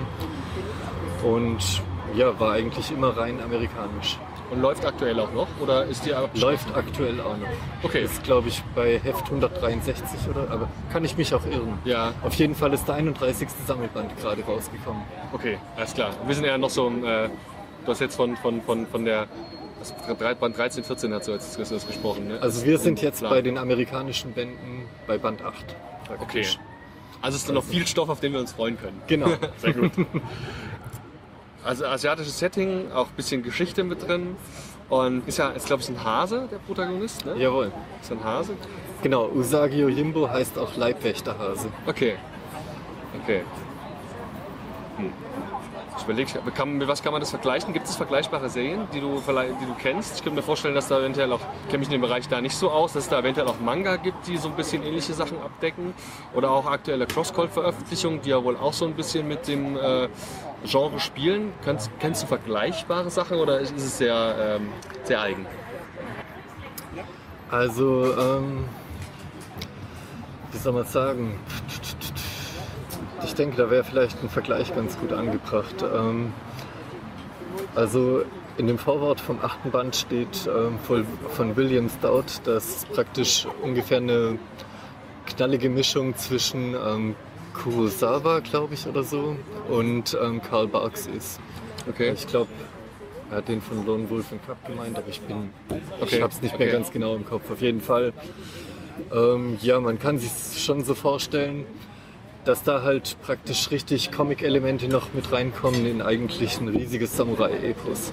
Und ja, war eigentlich immer rein amerikanisch. Und läuft aktuell auch noch? Oder ist die abgeschlossen? Läuft aktuell auch noch. Okay. Ist, glaube ich, bei Heft hundertdreiundsechzig oder, aber kann ich mich auch irren. Ja, Auf jeden Fall ist der einunddreißigste Sammelband gerade rausgekommen. okay, alles klar. Wir sind ja noch so, äh, du hast jetzt von, von, von, von der was, Band dreizehn, vierzehn hat so jetzt das gesprochen, ne? Also wir sind jetzt Plan. bei den amerikanischen Bänden bei Band acht. Okay. praktisch. Also ist da noch viel Stoff, auf den wir uns freuen können. Genau. Sehr gut. Also asiatisches Setting, auch ein bisschen Geschichte mit drin. Und ist ja, ist glaube ich ein Hase, der Protagonist, ne? Jawohl. Ist ein Hase? Genau, Usagi Yojimbo heißt auch Leibwächterhase. Okay. Okay. Hm. Ich überlege, kann, mit was kann man das vergleichen? Gibt es vergleichbare Serien, die du, vielleicht- die du kennst? Ich könnte mir vorstellen, dass da eventuell auch, ich kenne mich in dem Bereich da nicht so aus, dass es da eventuell auch Manga gibt, die so ein bisschen ähnliche Sachen abdecken. Oder auch aktuelle Crosscall-Veröffentlichungen, die ja wohl auch so ein bisschen mit dem äh, Genre spielen. Kennst, kennst du vergleichbare Sachen oder ist es sehr, ähm, sehr eigen? Also, ähm, wie soll man sagen? Ich denke, da wäre vielleicht ein Vergleich ganz gut angebracht. Ähm, also in dem Vorwort vom achten Band steht ähm, von, von William Stout, dass praktisch ungefähr eine knallige Mischung zwischen ähm, Kurosawa, glaube ich, oder so, und ähm, Karl Barks ist. Okay. Ich glaube, er hat den von Lone Wolf and Cub gemeint, aber ich bin, Okay, ich habe es nicht mehr okay. ganz genau im Kopf. Auf jeden Fall, ähm, ja, man kann sich schon so vorstellen, dass da halt praktisch richtig Comic-Elemente noch mit reinkommen in eigentlich ein riesiges Samurai-Epos.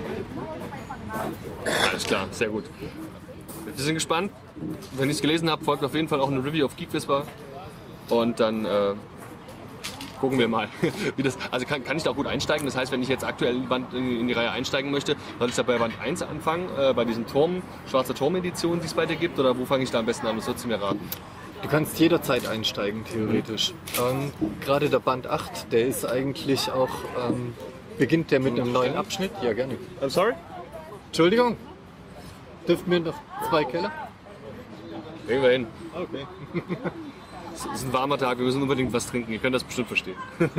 Alles klar, sehr gut. Wir sind gespannt. Wenn ich es gelesen habe, folgt auf jeden Fall auch eine Review auf Geek Whisper. Und dann äh, gucken wir mal, wie das. Also kann, kann ich da auch gut einsteigen. Das heißt, wenn ich jetzt aktuell in, Band, in, in die Reihe einsteigen möchte, soll ich da bei Band eins anfangen, äh, bei diesen Turm, schwarzer Turm-Editionen, die es bei dir gibt? Oder wo fange ich da am besten an? Das würdest du mir raten. Du kannst jederzeit einsteigen, theoretisch. Ähm, Gerade der Band acht, der ist eigentlich auch, ähm, beginnt der mit einem neuen Abschnitt. Ja, gerne. I'm sorry? Entschuldigung, dürfen wir noch zwei Keller? Gehen wir hin. Okay. Es ist ein warmer Tag, wir müssen unbedingt was trinken. Ihr könnt das bestimmt verstehen.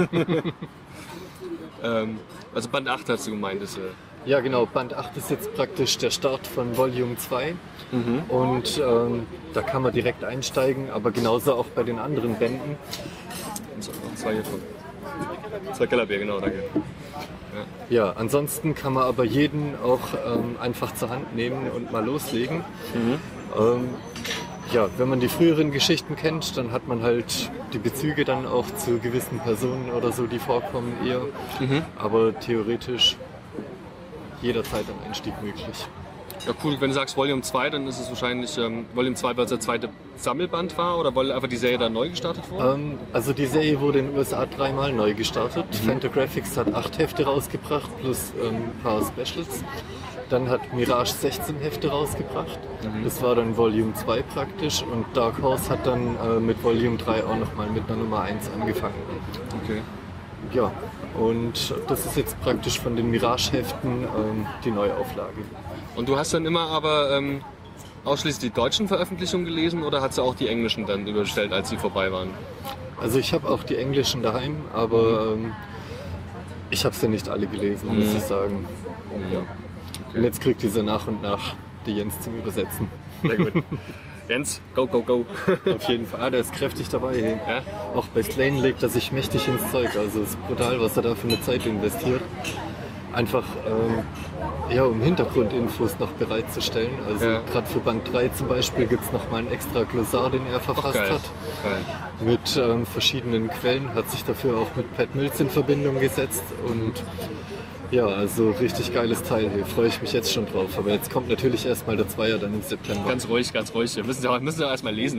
ähm, also Band acht hast du gemeint. Ist, äh Ja, genau. Band acht ist jetzt praktisch der Start von Volume zwei. Mhm. Und ähm, da kann man direkt einsteigen, aber genauso auch bei den anderen Bänden. so, noch zwei hiervon. Zwei Kellerbier, genau, danke. Ja, ansonsten kann man aber jeden auch ähm, einfach zur Hand nehmen und mal loslegen. Mhm. Ähm, ja, wenn man die früheren Geschichten kennt, dann hat man halt die Bezüge dann auch zu gewissen Personen oder so, die vorkommen eher. Mhm. Aber theoretisch jederzeit ein Einstieg möglich. Ja, cool, wenn du sagst Volume zwei, dann ist es wahrscheinlich ähm, Volume zwei, weil es der zweite Sammelband war oder weil einfach die Serie dann neu gestartet wurde? Ähm, also die Serie wurde in den U S A dreimal neu gestartet. Mhm. Fantagraphics hat acht Hefte rausgebracht plus ähm, ein paar Specials. Dann hat Mirage sechzehn Hefte rausgebracht. Mhm. Das war dann Volume zwei praktisch. Und Dark Horse hat dann äh, mit Volume drei auch nochmal mit einer Nummer eins angefangen. Okay. Ja, und das ist jetzt praktisch von den Mirage-Heften ähm, die Neuauflage. Und du hast dann immer aber ähm, ausschließlich die deutschen Veröffentlichungen gelesen oder hast du auch die englischen dann überstellt, als sie vorbei waren? Also ich habe auch die englischen daheim, aber ähm, ich habe sie nicht alle gelesen, muss Mhm. ich sagen. Ja. Und jetzt kriegt dieser nach und nach die Jens zum Übersetzen. Sehr gut. Jens, go, go, go. Auf jeden Fall. Ah, der ist kräftig dabei. Ja? Auch bei Slane legt er sich mächtig ins Zeug. Also es ist brutal, was er da für eine Zeit investiert. Einfach ähm, ja, um Hintergrundinfos noch bereitzustellen. Also Ja. gerade für Band drei zum Beispiel gibt es nochmal einen extra Glossar, den er verfasst geil. hat. Geil. Mit ähm, verschiedenen Quellen, hat sich dafür auch mit Pat Mills in Verbindung gesetzt. Und ja, also richtig geiles Teil hier. Freue ich mich jetzt schon drauf. Aber jetzt kommt natürlich erstmal der Zweier dann im September. Ganz ruhig, ganz ruhig. Wir müssen ja, müssen ja erstmal lesen.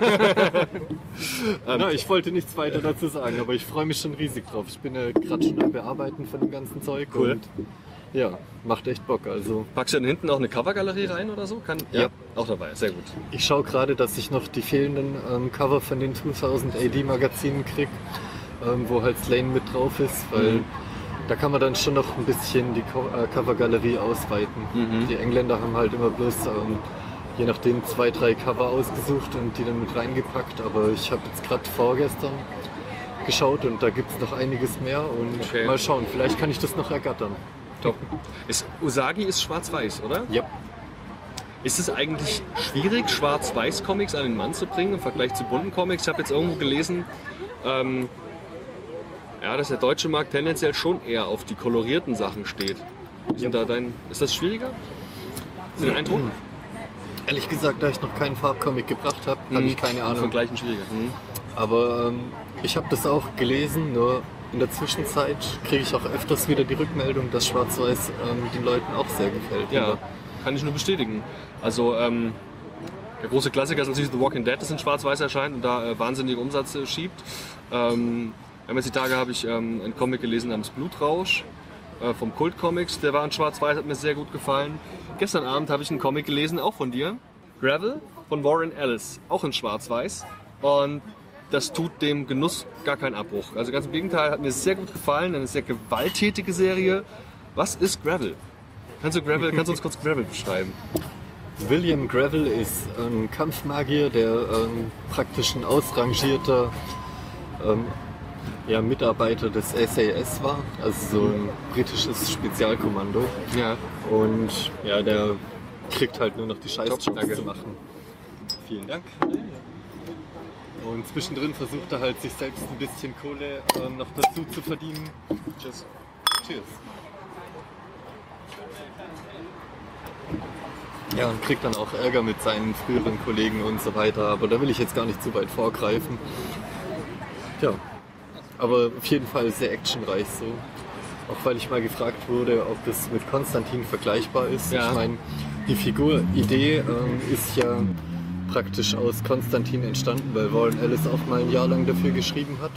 Na, ich wollte nichts weiter dazu sagen, aber ich freue mich schon riesig drauf. Ich bin ja gerade schon am Bearbeiten von dem ganzen Zeug. Cool. Und ja, macht echt Bock. Also Packst du dann hinten auch eine Covergalerie rein oder so? Kann, Ja. Auch dabei, sehr gut. ich schaue gerade, dass ich noch die fehlenden ähm, Cover von den zweitausend A D Magazinen kriege, ähm, wo halt Slane mit drauf ist, weil Mhm. da kann man dann schon noch ein bisschen die Co äh, Covergalerie ausweiten. Mhm. Die Engländer haben halt immer bloß ähm, je nachdem zwei, drei Cover ausgesucht und die dann mit reingepackt, aber ich habe jetzt gerade vorgestern geschaut und da gibt es noch einiges mehr und Okay. mal schauen, vielleicht kann ich das noch ergattern. Top. Ist, Usagi ist schwarz-weiß, oder? Ja. Ist es eigentlich schwierig, Schwarz-Weiß-Comics an den Mann zu bringen im Vergleich zu bunten Comics? Ich habe jetzt irgendwo gelesen, ähm, ja, dass der deutsche Markt tendenziell schon eher auf die kolorierten Sachen steht. Ist, Ja. da dein, ist das schwieriger? Ist dein Eindruck? Ehrlich gesagt, da ich noch keinen Farbcomic gebracht habe, habe ich keine Ahnung. Vergleichen schwieriger. Mhm. Aber ähm, ich habe das auch gelesen, nur in der Zwischenzeit kriege ich auch öfters wieder die Rückmeldung, dass Schwarz-Weiß ähm, den Leuten auch sehr gefällt. Ja, kann ich nur bestätigen. Also ähm, der große Klassiker ist natürlich The Walking Dead, das in Schwarz-Weiß erscheint und da äh, wahnsinnige Umsatz äh, schiebt. Ähm, jetzt die Tage habe ich ähm, einen Comic gelesen namens Blutrausch äh, vom Kult Comics, der war in Schwarz-Weiß, hat mir sehr gut gefallen. Gestern Abend habe ich einen Comic gelesen, auch von dir, Gravel von Warren Ellis, auch in Schwarz-Weiß. Und das tut dem Genuss gar keinen Abbruch. Also ganz im Gegenteil, hat mir sehr gut gefallen, eine sehr gewalttätige Serie. Was ist Gravel? Kannst du, Gravel, kannst du uns kurz Gravel beschreiben? William Gravel ist ein Kampfmagier, der ähm, praktisch ein ausrangierter ähm, ja, Mitarbeiter des S A S war, also so ein britisches Spezialkommando. Ja. Und ja, der kriegt halt nur noch die Top, Scheißjobs danke. zu machen. Vielen Dank. Und zwischendrin versucht er halt, sich selbst ein bisschen Kohle ähm, noch dazu zu verdienen. Tschüss. Cheers. Ja, und kriegt dann auch Ärger mit seinen früheren Kollegen und so weiter, aber da will ich jetzt gar nicht zu weit vorgreifen. Ja, aber auf jeden Fall sehr actionreich so. Auch weil ich mal gefragt wurde, ob das mit Konstantin vergleichbar ist. Ja. Ich meine, die Figuridee ähm, ist ja praktisch aus Konstantin entstanden, weil Warren Ellis auch mal ein Jahr lang dafür geschrieben hat.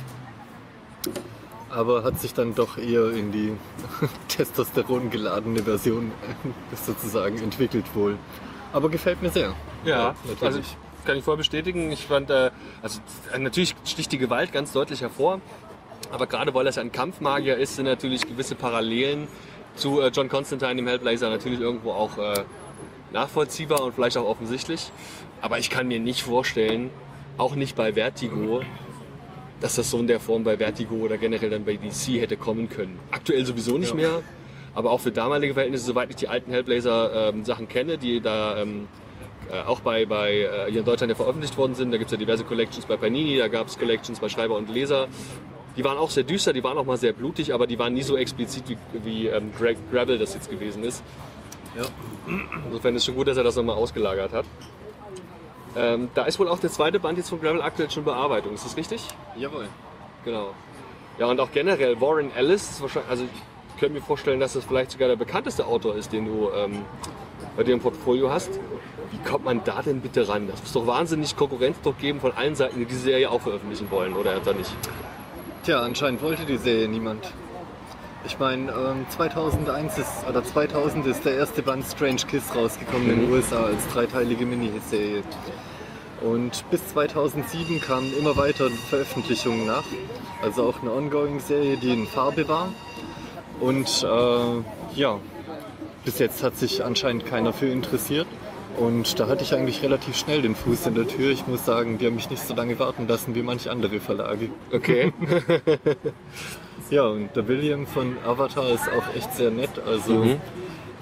Aber hat sich dann doch eher in die Testosteron geladene Version äh, sozusagen entwickelt wohl. Aber gefällt mir sehr. Ja, natürlich. also kann ich voll bestätigen. Ich fand, äh, also äh, natürlich sticht die Gewalt ganz deutlich hervor, aber gerade weil das ein Kampfmagier ist, sind natürlich gewisse Parallelen zu äh, John Constantine, dem Hellblazer, natürlich irgendwo auch äh, nachvollziehbar und vielleicht auch offensichtlich. Aber ich kann mir nicht vorstellen, auch nicht bei Vertigo, dass das so in der Form bei Vertigo oder generell dann bei D C hätte kommen können. Aktuell sowieso nicht Ja. mehr, aber auch für damalige Verhältnisse, soweit ich die alten Hellblazer-Sachen ähm, kenne, die da ähm, äh, auch bei, bei äh, hier in Deutschland ja veröffentlicht worden sind. Da gibt es ja diverse Collections bei Panini, da gab es Collections bei Schreiber und Leser. Die waren auch sehr düster, die waren auch mal sehr blutig, aber die waren nie so explizit wie, wie ähm, Greg Gravel das jetzt gewesen ist. Ja. Insofern ist es schon gut, dass er das nochmal ausgelagert hat. Ähm, da ist wohl auch der zweite Band jetzt von Gravel aktuell schon in Bearbeitung, ist das richtig? Jawohl. Genau. Ja, und auch generell Warren Ellis, ist wahrscheinlich, also ich könnte mir vorstellen, dass das vielleicht sogar der bekannteste Autor ist, den du ähm, bei dir im Portfolio hast. Wie kommt man da denn bitte ran? Das muss doch wahnsinnig Konkurrenzdruck geben von allen Seiten, die diese Serie auch veröffentlichen wollen, oder etwa nicht? Tja, anscheinend wollte die Serie niemand. Ich meine, ähm, zweitausendeins ist, oder zweitausend ist der erste Band Strange Kiss rausgekommen in den U S A als dreiteilige Miniserie. Und bis zweitausendsieben kamen immer weiter Veröffentlichungen nach. Also auch eine Ongoing-Serie, die in Farbe war. Und äh, ja, bis jetzt hat sich anscheinend keiner für interessiert. Und da hatte ich eigentlich relativ schnell den Fuß in der Tür. Ich muss sagen, die haben mich nicht so lange warten lassen wie manche andere Verlage. Okay. Ja, und der William von Avatar ist auch echt sehr nett. Also Mhm.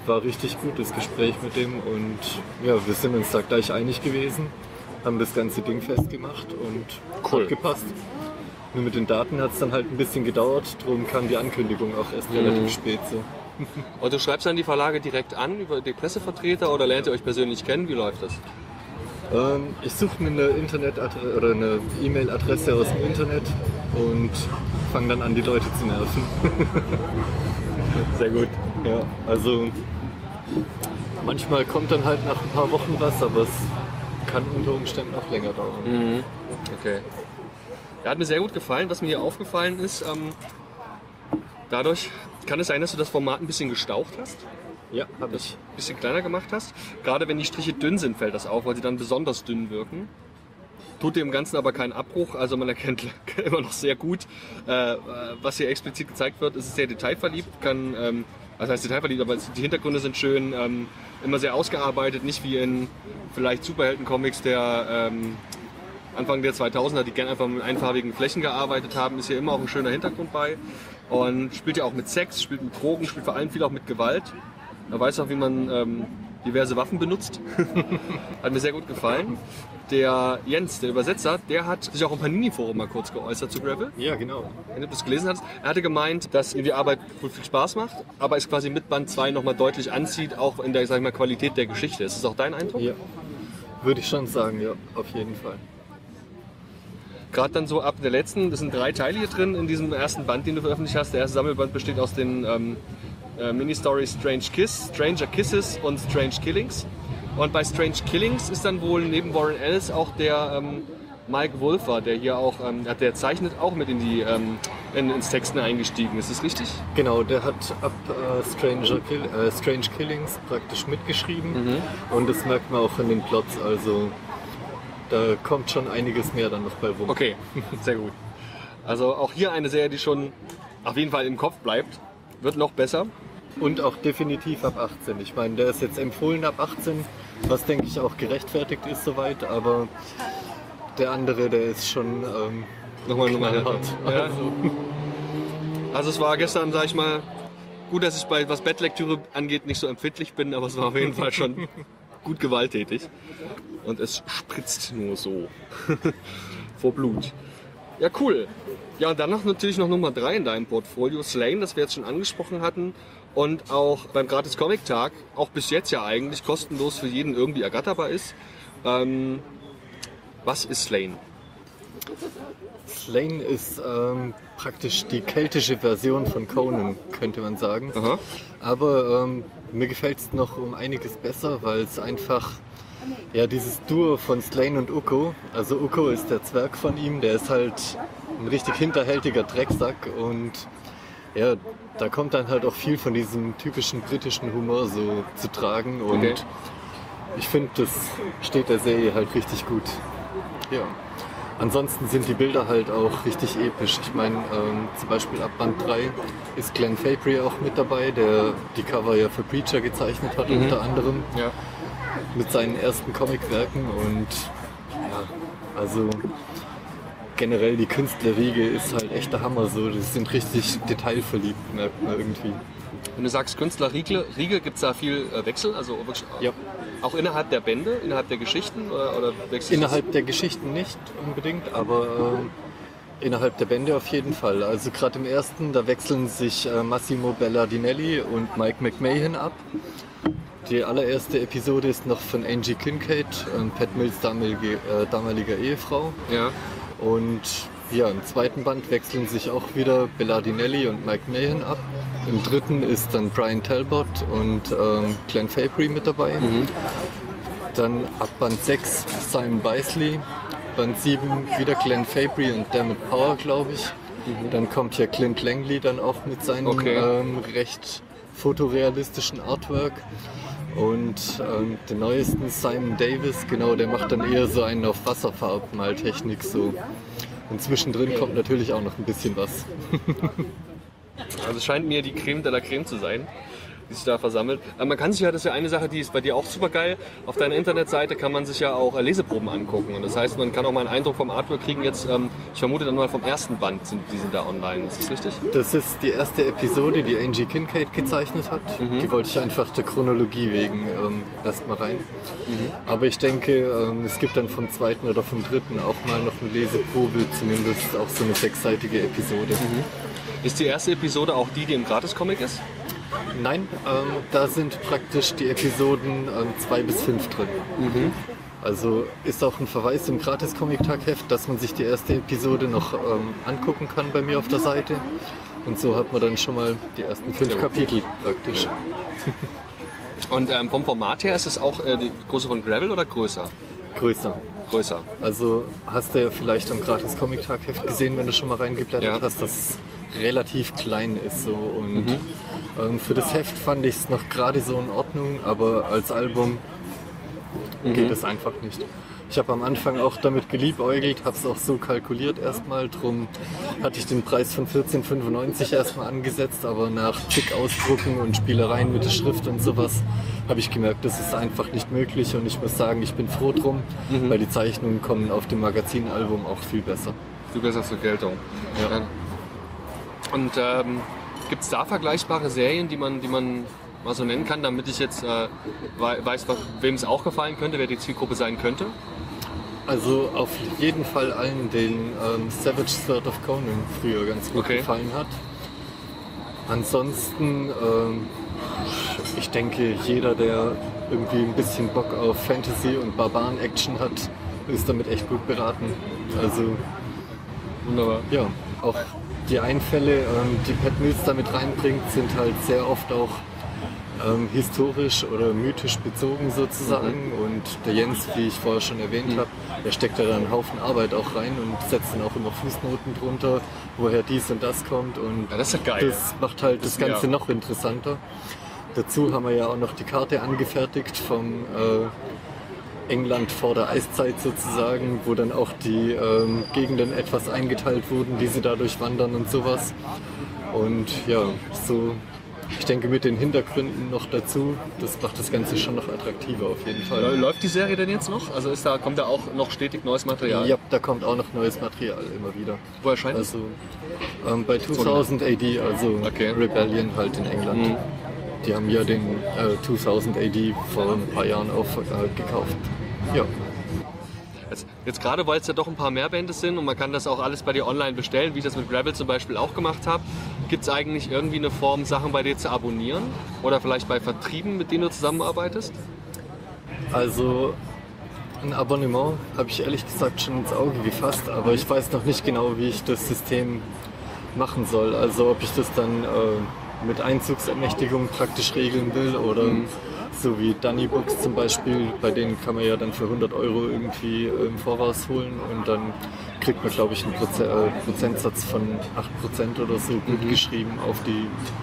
war richtig gut, das Gespräch mit dem. Und ja, wir sind uns da gleich einig gewesen, haben das ganze Ding festgemacht und Cool. hat gepasst. Nur mit den Daten hat es dann halt ein bisschen gedauert, darum kam die Ankündigung auch erst Mhm. relativ spät so. Und du schreibst dann die Verlage direkt an über die Pressevertreter oder lernt ihr euch persönlich kennen? Wie läuft das? Ähm, ich suche mir eine Internetadresse oder eine E-Mail-Adresse aus dem Internet und fange dann an, die Leute zu nerven. Sehr gut. Ja, also manchmal kommt dann halt nach ein paar Wochen was, aber es kann unter Umständen auch länger dauern. Mhm. Okay. Ja, hat mir sehr gut gefallen. Was mir hier aufgefallen ist, ähm, dadurch kann es sein, dass du das Format ein bisschen gestaucht hast, Ja, habe ich. ein bisschen kleiner gemacht hast. Gerade wenn die Striche dünn sind, fällt das auf, weil sie dann besonders dünn wirken. Tut dem Ganzen aber keinen Abbruch, also man erkennt immer noch sehr gut, äh, was hier explizit gezeigt wird. Es ist sehr detailverliebt, kann, ähm, was heißt detailverliebt, aber die Hintergründe sind schön, ähm, immer sehr ausgearbeitet, nicht wie in vielleicht Superhelden-Comics der ähm, Anfang der zweitausender, die gerne einfach mit einfarbigen Flächen gearbeitet haben, ist hier immer auch ein schöner Hintergrund bei. Und spielt ja auch mit Sex, spielt mit Drogen, spielt vor allem viel auch mit Gewalt. Er weiß auch, wie man ähm, diverse Waffen benutzt. Hat mir sehr gut gefallen. Der Jens, der Übersetzer, der hat sich auch im Panini-Forum mal kurz geäußert zu Gravel. Ja, genau. Wenn du das gelesen hast. Er hatte gemeint, dass ihm die Arbeit wohl viel Spaß macht, aber es quasi mit Band zwei nochmal deutlich anzieht, auch in der, sag ich mal, Qualität der Geschichte. Ist das auch dein Eindruck? Ja, würde ich schon sagen, ja, auf jeden Fall. Gerade dann so ab der letzten, das sind drei Teile hier drin in diesem ersten Band, den du veröffentlicht hast. Der erste Sammelband besteht aus den ähm, äh, Mini-Stories Strange Kiss, Stranger Kisses und Strange Killings. Und bei Strange Killings ist dann wohl neben Warren Ellis auch der ähm, Mike Wolfer, der hier auch, ähm, der zeichnet auch mit in die, ähm, in, ins Texten eingestiegen. Ist das richtig? Genau, der hat ab äh, Stranger Kill, äh, Strange Killings praktisch mitgeschrieben Mhm. und das merkt man auch in den Plots, also da kommt schon einiges mehr dann noch bei rum. Okay, sehr gut. Also auch hier eine Serie, die schon auf jeden Fall im Kopf bleibt. Wird noch besser. Und auch definitiv ab achtzehn. Ich meine, der ist jetzt empfohlen ab achtzehn, was denke ich auch gerechtfertigt ist soweit, aber der andere, der ist schon ähm, Nochmal Nummer knallhart. Ja. Also, Also es war gestern, sag ich mal, gut, dass ich bei was Bettlektüre angeht nicht so empfindlich bin, aber es war auf jeden Fall schon gut gewalttätig. Und es spritzt nur so vor Blut. Ja, cool. Ja, und dann noch natürlich noch Nummer drei in deinem Portfolio, Slain, das wir jetzt schon angesprochen hatten. Und auch beim Gratis-Comic-Tag, auch bis jetzt ja eigentlich kostenlos für jeden irgendwie ergatterbar ist. Ähm, was ist Slain? Slain ist ähm, praktisch die keltische Version von Conan, könnte man sagen. Aha. Aber ähm, mir gefällt es noch um einiges besser, weil es einfach, ja, dieses Duo von Slain und Ukko, also Ukko ist der Zwerg von ihm, der ist halt ein richtig hinterhältiger Drecksack und ja, da kommt dann halt auch viel von diesem typischen britischen Humor so zu tragen und Okay. ich finde, das steht der Serie halt richtig gut. Ja. Ansonsten sind die Bilder halt auch richtig episch. Ich meine, ähm, zum Beispiel ab Band drei ist Glenn Fabry auch mit dabei, der die Cover ja für Preacher gezeichnet hat, Mhm. unter anderem Ja. mit seinen ersten Comicwerken. Und ja, also generell die Künstlerriege ist halt echt der Hammer. So. Die sind richtig detailverliebt, merkt man irgendwie. Wenn du sagst Künstlerriege, Riege, gibt es da viel äh, Wechsel? Also wirklich, Ja. auch innerhalb der Bände, innerhalb der Geschichten? Oder, oder wechselt Innerhalb der Geschichten nicht unbedingt, aber äh, innerhalb der Bände auf jeden Fall. Also gerade im ersten, da wechseln sich äh, Massimo Bellardinelli und Mike McMahon ab. Die allererste Episode ist noch von Angie Kincaid, äh, Pat Mills damalige, äh, damaliger Ehefrau. Ja. Und ja, im zweiten Band wechseln sich auch wieder Bellardinelli und Mike Mahon ab. Im dritten ist dann Brian Talbot und ähm, Glenn Fabry mit dabei. Mhm. Dann ab Band sechs Simon Bisley. Band sieben wieder Glenn Fabry und Dermot Power, glaube ich. Mhm. Dann kommt hier Clint Langley dann auch mit seinem Okay. ähm, recht fotorealistischen Artwork. Und ähm, den neuesten Simon Davis, genau, der macht dann eher so einen auf Wasserfarbmaltechnik so. Und zwischendrin kommt natürlich auch noch ein bisschen was. Also es scheint mir die Creme de la Creme zu sein. die sich da versammelt. Aber man kann sich ja, das ist ja eine Sache, die ist bei dir auch super geil. Auf deiner Internetseite kann man sich ja auch Leseproben angucken. Und das heißt, man kann auch mal einen Eindruck vom Artwork kriegen. Jetzt, ähm, ich vermute dann mal vom ersten Band, sind, die sind da online. Ist das richtig? Das ist die erste Episode, die Angie Kincaid gezeichnet hat. Mhm. Die wollte ich einfach der Chronologie wegen ähm, erstmal rein. Mhm. Aber ich denke, ähm, es gibt dann vom zweiten oder vom dritten auch mal noch eine Leseprobe, zumindest auch so eine sechsseitige Episode. Mhm. Ist die erste Episode auch die, die im Gratis-Comic ist? Nein, ähm, da sind praktisch die Episoden ähm, zwei bis fünf drin. Mhm. Also ist auch ein Verweis im Gratis-Comic-Tag-Heft, dass man sich die erste Episode noch ähm, angucken kann bei mir auf der Seite. Und so hat man dann schon mal die ersten fünf ja. Kapitel praktisch. Und ähm, vom Format her ist es auch äh, die Größe von Gravel oder größer? Größer. Größer. Also hast du ja vielleicht am Gratis-Comic-Tag-Heft gesehen, wenn du schon mal reingeblättert ja. hast, dass es relativ klein ist. So. Und mhm. ähm, für das Heft fand ich es noch gerade so in Ordnung, aber als Album mhm. geht es einfach nicht. Ich habe am Anfang auch damit geliebäugelt, habe es auch so kalkuliert erstmal, drum hatte ich den Preis von vierzehn fünfundneunzig erstmal angesetzt, aber nach zig Ausdrucken und Spielereien mit der Schrift und sowas habe ich gemerkt, das ist einfach nicht möglich und ich muss sagen, ich bin froh drum, mhm. weil die Zeichnungen kommen auf dem Magazinalbum auch viel besser. Viel besser zur Geltung. Ja. Und ähm, gibt es da vergleichbare Serien, die man, die man mal so nennen kann, damit ich jetzt äh, weiß, wem es auch gefallen könnte, wer die Zielgruppe sein könnte? Also auf jeden Fall allen, denen ähm, Savage Sword of Conan früher ganz gut okay. gefallen hat. Ansonsten, ähm, ich denke, jeder, der irgendwie ein bisschen Bock auf Fantasy und Barbaren-Action hat, ist damit echt gut beraten. Also, wunderbar. Ja, auch die Einfälle, ähm, die Pat Mills damit reinbringt, sind halt sehr oft auch Ähm, historisch oder mythisch bezogen sozusagen mhm. und der Jens, wie ich vorher schon erwähnt mhm. habe, der steckt da dann einen Haufen Arbeit auch rein und setzt dann auch immer Fußnoten drunter, woher dies und das kommt und ja, das ist ja geil. Das macht halt das, das Ganze ja. noch interessanter. Dazu haben wir ja auch noch die Karte angefertigt vom äh, England vor der Eiszeit sozusagen, wo dann auch die ähm, Gegenden etwas eingeteilt wurden, die sie dadurch wandern und sowas. Und ja, so ich denke mit den Hintergründen noch dazu, das macht das Ganze schon noch attraktiver auf jeden Fall. Läuft die Serie denn jetzt noch? Also ist da, kommt da auch noch stetig neues Material? Ja, da kommt auch noch neues Material immer wieder. Wo erscheint es? Also ähm, bei zweitausend A D, also okay. Rebellion halt in England. Mhm. Die haben ja den äh, zweitausend A D vor ein paar Jahren auch äh, gekauft. Ja. Jetzt, jetzt gerade, weil es ja doch ein paar mehr Bände sind und man kann das auch alles bei dir online bestellen, wie ich das mit Gravel zum Beispiel auch gemacht habe. Gibt es eigentlich irgendwie eine Form, Sachen bei dir zu abonnieren? Oder vielleicht bei Vertrieben, mit denen du zusammenarbeitest? Also ein Abonnement habe ich ehrlich gesagt schon ins Auge gefasst, aber ich weiß noch nicht genau, wie ich das System machen soll. Also ob ich das dann äh, mit Einzugsermächtigung praktisch regeln will oder mhm. so wie Dunny Books zum Beispiel, bei denen kann man ja dann für hundert Euro irgendwie im Voraus holen und dann kriegt man, glaube ich, einen Proze- äh, Prozentsatz von acht Prozent oder so gut mhm. geschrieben auf die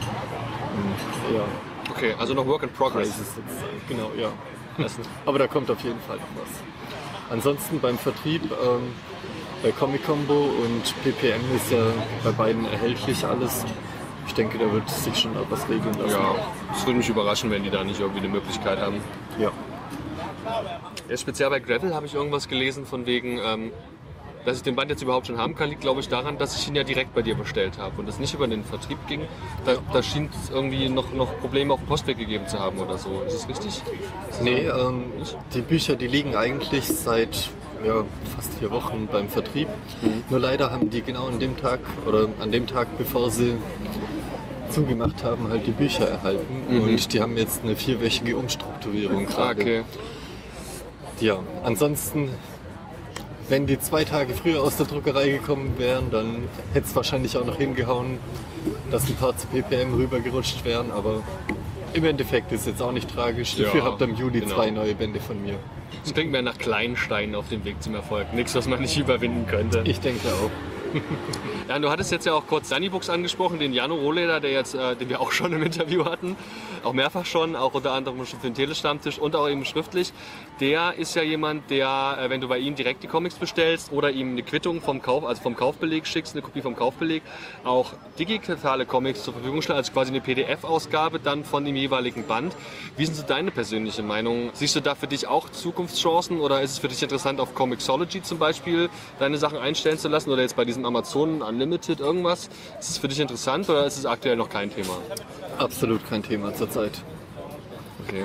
ähm, ja, okay, also noch Work in Progress. Genau, ja. Aber da kommt auf jeden Fall noch was. Ansonsten beim Vertrieb, ähm, bei Comic Combo und P P M ist ja bei beiden erhältlich alles. Ich denke, da wird sich schon auch was regeln lassen. Ja, es würde mich überraschen, wenn die da nicht irgendwie eine Möglichkeit haben. Ja. Jetzt speziell bei Gravel habe ich irgendwas gelesen von wegen, ähm, dass ich den Band jetzt überhaupt schon haben kann, liegt glaube ich daran, dass ich ihn ja direkt bei dir bestellt habe und es nicht über den Vertrieb ging. Da, da schien es irgendwie noch, noch Probleme auf dem Postweg gegeben zu haben oder so. Ist das richtig? Ist das nee, ähm, die Bücher, die liegen eigentlich seit ja, fast vier Wochen beim Vertrieb. Mhm. Nur leider haben die genau an dem Tag oder an dem Tag, bevor sie zugemacht haben, halt die Bücher erhalten mhm. und die haben jetzt eine vierwöchige Umstrukturierung gerade. Okay. Ja, ansonsten, wenn die zwei Tage früher aus der Druckerei gekommen wären, dann hätte es wahrscheinlich auch noch hingehauen, dass ein paar zu P P M rübergerutscht wären, aber im Endeffekt ist jetzt auch nicht tragisch. Dafür ja, habt ihr im Juli genau. zwei neue Bände von mir. Das klingt mir nach kleinen Steinen auf dem Weg zum Erfolg. Nichts, was man nicht überwinden könnte. Ich denke auch. Ja, du hattest jetzt ja auch kurz Sunnybooks angesprochen, den Jano Rohleder, der jetzt, äh, den wir auch schon im Interview hatten, auch mehrfach schon, auch unter anderem schon für den Telestammtisch und auch eben schriftlich. Der ist ja jemand, der, äh, wenn du bei ihm direkt die Comics bestellst oder ihm eine Quittung vom Kauf, also vom Kaufbeleg schickst, eine Kopie vom Kaufbeleg, auch digitale Comics zur Verfügung stellt, also quasi eine P D F-Ausgabe dann von dem jeweiligen Band. Wie sind so deine persönliche Meinung? Siehst du da für dich auch Zukunftschancen oder ist es für dich interessant, auf Comixology zum Beispiel deine Sachen einstellen zu lassen oder jetzt bei diesem Amazon Unlimited irgendwas? Ist es für dich interessant oder ist es aktuell noch kein Thema? Absolut kein Thema zurzeit. Okay.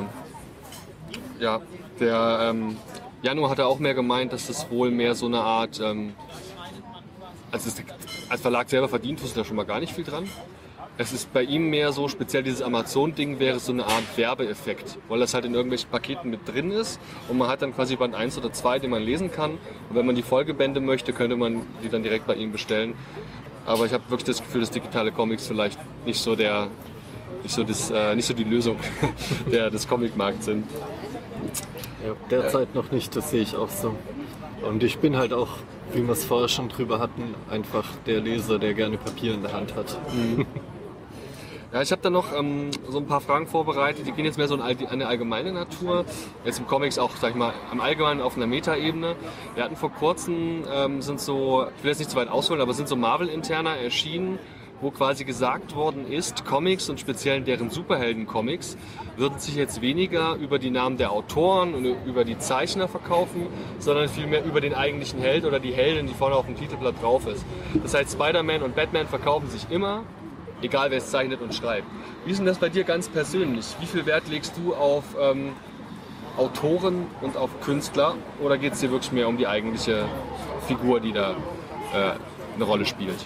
Ja, der ähm, Jano hatte auch mehr gemeint, dass das wohl mehr so eine Art, ähm, also es, als Verlag selber verdient, wusste da schon mal gar nicht viel dran. Es ist bei ihm mehr so, speziell dieses Amazon-Ding wäre so eine Art Werbeeffekt, weil das halt in irgendwelchen Paketen mit drin ist und man hat dann quasi Band eins oder zwei, den man lesen kann. Und wenn man die Folgebände möchte, könnte man die dann direkt bei ihm bestellen. Aber ich habe wirklich das Gefühl, dass digitale Comics vielleicht nicht so der, nicht so das, äh, nicht so die Lösung der, des Comicmarkts sind. Ja, derzeit noch nicht, das sehe ich auch so. Und ich bin halt auch, wie wir es vorher schon drüber hatten, einfach der Leser, der gerne Papier in der Hand hat. Mhm. Ja, ich habe da noch ähm, so ein paar Fragen vorbereitet, die gehen jetzt mehr so in eine allgemeine Natur. Jetzt im Comics auch, sag ich mal, im Allgemeinen auf einer Meta-Ebene. Wir hatten vor kurzem, ähm, sind so, ich will jetzt nicht zu weit ausholen, aber sind so Marvel-Interner erschienen, wo quasi gesagt worden ist, Comics und speziell deren Superhelden-Comics würden sich jetzt weniger über die Namen der Autoren und über die Zeichner verkaufen, sondern vielmehr über den eigentlichen Held oder die Heldin, die vorne auf dem Titelblatt drauf ist. Das heißt, Spider-Man und Batman verkaufen sich immer, egal wer es zeichnet und schreibt. Wie ist denn das bei dir ganz persönlich? Wie viel Wert legst du auf ähm, Autoren und auf Künstler oder geht es dir wirklich mehr um die eigentliche Figur, die da äh, eine Rolle spielt?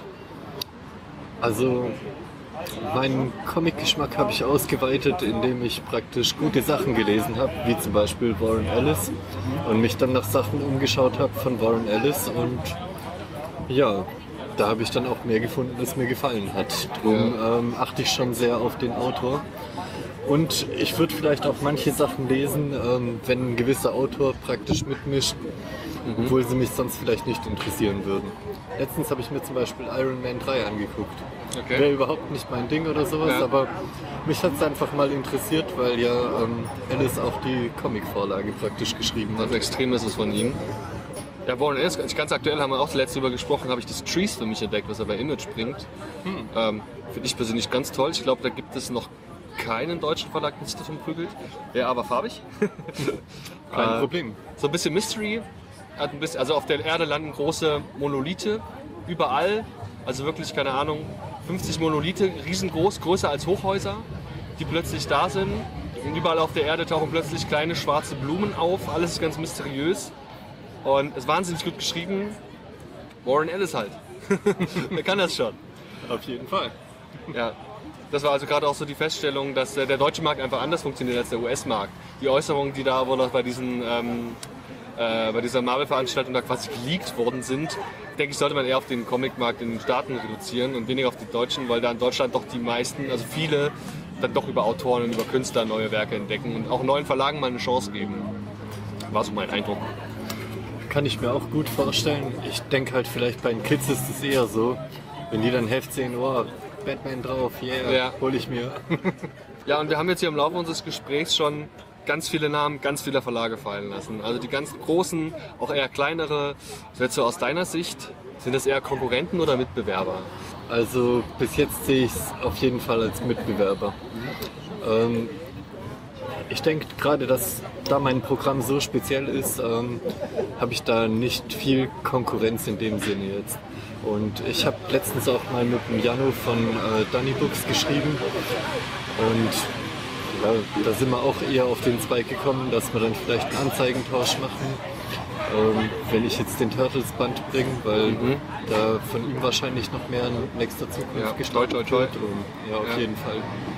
Also meinen Comic-Geschmack habe ich ausgeweitet, indem ich praktisch gute Sachen gelesen habe, wie zum Beispiel Warren Ellis und mich dann nach Sachen umgeschaut habe von Warren Ellis und ja, da habe ich dann auch mehr gefunden, das mir gefallen hat. Darum ja. ähm, achte ich schon sehr auf den Autor. Und ich würde vielleicht auch manche Sachen lesen, ähm, wenn ein gewisser Autor praktisch mitmischt, mhm. obwohl sie mich sonst vielleicht nicht interessieren würden. Letztens habe ich mir zum Beispiel Iron Man drei angeguckt. Okay. Wäre überhaupt nicht mein Ding oder sowas, ja. aber mich hat es einfach mal interessiert, weil ja ähm, Ellis auch die Comic-Vorlage praktisch geschrieben hat. Also extrem ist es von ihm. Ja, Warren Ellis, ganz aktuell haben wir auch zuletzt darüber gesprochen, habe ich das Trees für mich entdeckt, was er bei Image bringt. Hm. Ähm, Finde ich persönlich ganz toll. Ich glaube, da gibt es noch keinen deutschen Verlag, der sich davon prügelt. Wäre aber farbig. Kein äh, Problem. So ein bisschen Mystery. Hat ein bisschen, also auf der Erde landen große Monolithe überall. Also wirklich, keine Ahnung, fünfzig Monolithe, riesengroß, größer als Hochhäuser, die plötzlich da sind. Und überall auf der Erde tauchen plötzlich kleine schwarze Blumen auf. Alles ist ganz mysteriös. Und es ist wahnsinnig gut geschrieben. Warren Ellis halt. Wer kann das schon? Auf jeden Fall. Ja. Das war also gerade auch so die Feststellung, dass der deutsche Markt einfach anders funktioniert als der U S-Markt. Die Äußerungen, die da wohl bei diesen ähm, äh, bei dieser Marvel-Veranstaltung da quasi geleakt worden sind, denke ich, sollte man eher auf den Comic-Markt in den Staaten reduzieren und weniger auf die Deutschen, weil da in Deutschland doch die meisten, also viele, dann doch über Autoren und über Künstler neue Werke entdecken und auch neuen Verlagen mal eine Chance geben. War so mein Eindruck. Kann ich mir auch gut vorstellen. Ich denke halt vielleicht bei den Kids ist es eher so, wenn die dann Heft sehen, oh, Batman drauf, yeah, ja. hol ich mir. Ja, und wir haben jetzt hier im Laufe unseres Gesprächs schon ganz viele Namen, ganz viele Verlage fallen lassen. Also die ganz großen, auch eher kleinere. Jetzt so aus deiner Sicht, sind das eher Konkurrenten oder Mitbewerber? Also bis jetzt sehe ich es auf jeden Fall als Mitbewerber. Mhm. Ähm, ich denke gerade, dass da mein Programm so speziell ist, ähm, habe ich da nicht viel Konkurrenz in dem Sinne jetzt. Und ich habe letztens auch mal mit dem Jano von äh, Sunnybooks geschrieben und ja, da sind wir auch eher auf den Zweig gekommen, dass wir dann vielleicht einen Anzeigentausch machen, ähm, wenn ich jetzt den Turtles-Band bringe, weil mhm. da von ihm wahrscheinlich noch mehr in nächster Zukunft ja, gestartet toi, toi, toi. wird. Und, ja, auf ja. jeden Fall.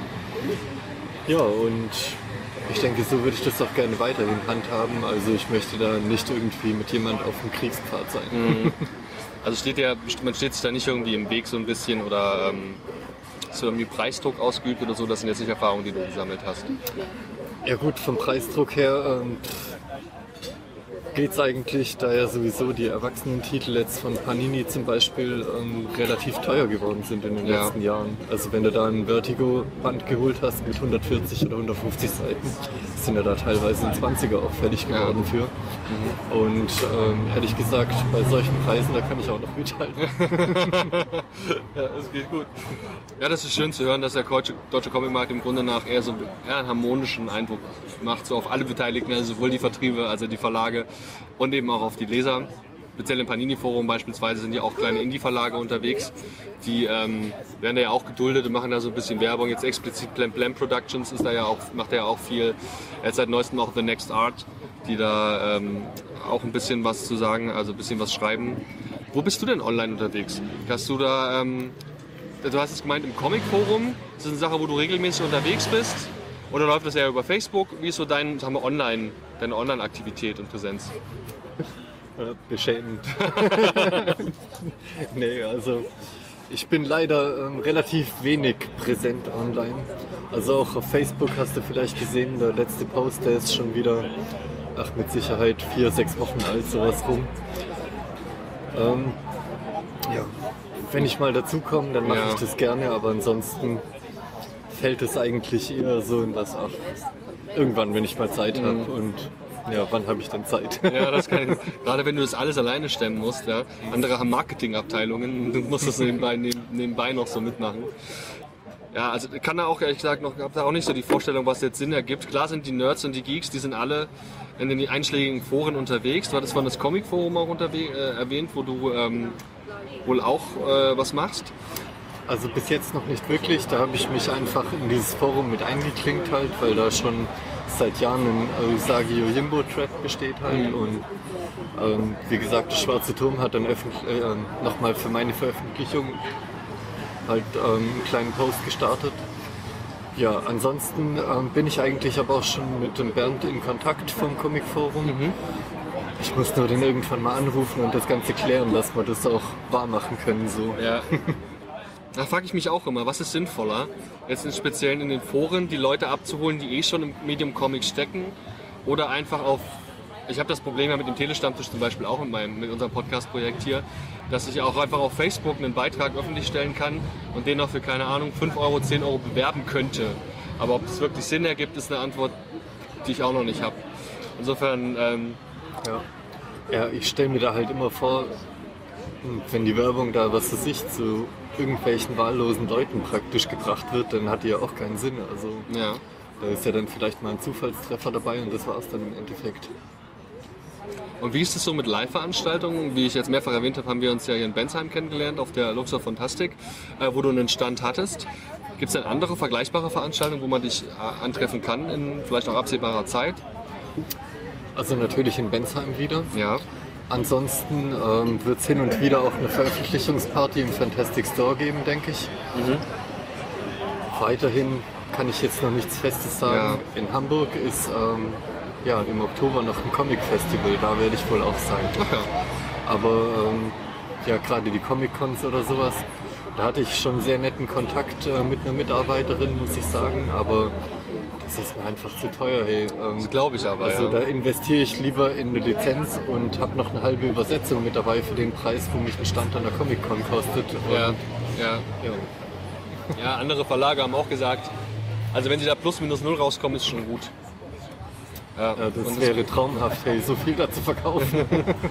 Ja, und ich denke, so würde ich das auch gerne weiterhin handhaben. Also ich möchte da nicht irgendwie mit jemand auf dem Kriegspfad sein. Mhm. Also steht der, man steht sich da nicht irgendwie im Weg so ein bisschen oder ähm, so irgendwie Preisdruck ausgeübt oder so, das sind jetzt nicht Erfahrungen, die du gesammelt hast. Ja gut, vom Preisdruck her, ähm, geht's eigentlich, da ja sowieso die Erwachsenentitel jetzt von Panini zum Beispiel ähm, relativ teuer geworden sind in den Ja. letzten Jahren. Also wenn du da ein Vertigo-Band geholt hast mit hundertvierzig oder hundertfünfzig Seiten, sind ja da teilweise ein zwanziger auch fällig geworden für. Und ähm, hätte ich gesagt, bei solchen Preisen, da kann ich auch noch mithalten. Ja, das geht gut. Ja, das ist schön zu hören, dass der deutsche, deutsche Comicmarkt im Grunde nach eher so eher einen harmonischen Eindruck macht, so auf alle Beteiligten, also sowohl die Vertriebe, also die Verlage und eben auch auf die Leser. Speziell im Panini-Forum beispielsweise sind ja auch kleine Indie-Verlage unterwegs, die ähm, werden da ja auch geduldet und machen da so ein bisschen Werbung. Jetzt explizit Blam Blam Productions ist da ja auch, macht da ja auch viel. Jetzt seit neuestem auch The Next Art, die da ähm, auch ein bisschen was zu sagen, also ein bisschen was schreiben. Wo bist du denn online unterwegs? Hast du da, ähm, du hast es gemeint im Comic-Forum, ist das eine Sache, wo du regelmäßig unterwegs bist? Oder läuft das eher über Facebook? Wie ist so dein, sagen wir, online, deine Online-Aktivität und Präsenz? Beschämend. Nee, also ich bin leider ähm, relativ wenig präsent online. Also auch auf Facebook hast du vielleicht gesehen, der letzte Post, der ist schon wieder, ach mit Sicherheit vier, sechs Wochen alt, sowas rum. Ähm, ja, wenn ich mal dazukomme, dann mache Ja. ich das gerne, aber ansonsten fällt es eigentlich eher so in das, ach, irgendwann, wenn ich mal Zeit habe und ja, wann habe ich denn Zeit? Ja, das kann ich. Gerade wenn du das alles alleine stemmen musst, ja. Andere haben Marketingabteilungen, du musst das nebenbei, neben, nebenbei noch so mitmachen. Ja, also kann da auch, ehrlich gesagt, noch, hab da auch nicht so die Vorstellung, was jetzt Sinn ergibt. Klar sind die Nerds und die Geeks, die sind alle in den einschlägigen Foren unterwegs. Du hattest vorhin das Comic-Forum auch unterwe- äh, erwähnt, wo du ähm, wohl auch äh, was machst. Also bis jetzt noch nicht wirklich, da habe ich mich einfach in dieses Forum mit eingeklinkt halt, weil da schon seit Jahren ein Usagi Yojimbo-Track besteht halt Mhm. und ähm, wie gesagt, der Schwarze Turm hat dann öffentlich, äh, nochmal für meine Veröffentlichung halt ähm, einen kleinen Post gestartet. Ja, ansonsten ähm, bin ich eigentlich aber auch schon mit dem Bernd in Kontakt vom Comic-Forum. Mhm. Ich muss nur den irgendwann mal anrufen und das Ganze klären, dass wir das auch wahr machen können so. Ja. Da frage ich mich auch immer, was ist sinnvoller, jetzt im Speziellen in den Foren die Leute abzuholen, die eh schon im Medium Comic stecken, oder einfach auf, ich habe das Problem ja mit dem Telestammtisch zum Beispiel auch mit, meinem, mit unserem Podcast-Projekt hier, dass ich auch einfach auf Facebook einen Beitrag öffentlich stellen kann und den auch für, keine Ahnung, fünf Euro, zehn Euro bewerben könnte. Aber ob es wirklich Sinn ergibt, ist eine Antwort, die ich auch noch nicht habe. Insofern, ähm, Ja, ja ich stelle mir da halt immer vor, wenn die Werbung da, was weiß ich, zu irgendwelchen wahllosen Leuten praktisch gebracht wird, dann hat die ja auch keinen Sinn. Also ja. da ist ja dann vielleicht mal ein Zufallstreffer dabei und das war es dann im Endeffekt. Und wie ist es so mit Live-Veranstaltungen? Wie ich jetzt mehrfach erwähnt habe, haben wir uns ja hier in Bensheim kennengelernt, auf der Luxor Fantastik, äh, wo du einen Stand hattest. Gibt es denn andere vergleichbare Veranstaltungen, wo man dich äh, antreffen kann, in vielleicht auch absehbarer Zeit? Also natürlich in Bensheim wieder. Ja. Ansonsten ähm, wird es hin und wieder auch eine Veröffentlichungsparty im Fantastic Store geben, denke ich. Mhm. Weiterhin kann ich jetzt noch nichts Festes sagen. Ja. In Hamburg ist ähm, ja, im Oktober noch ein Comic-Festival, da werde ich wohl auch sein. Ach ja. Aber ähm, ja, gerade die Comic-Cons oder sowas, da hatte ich schon sehr netten Kontakt äh, mit einer Mitarbeiterin, muss ich sagen, aber das ist mir einfach zu teuer. Hey. Ähm, Das glaube ich aber, also ja. da investiere ich lieber in eine Lizenz und habe noch eine halbe Übersetzung mit dabei für den Preis, wo mich ein Stand an der Comic-Con kostet. Und, Ja, ja. ja. Ja, andere Verlage haben auch gesagt, also wenn sie da plus minus null rauskommen, ist schon gut. Ja, Ja, das und wäre traumhaft, hey, so viel da zu verkaufen.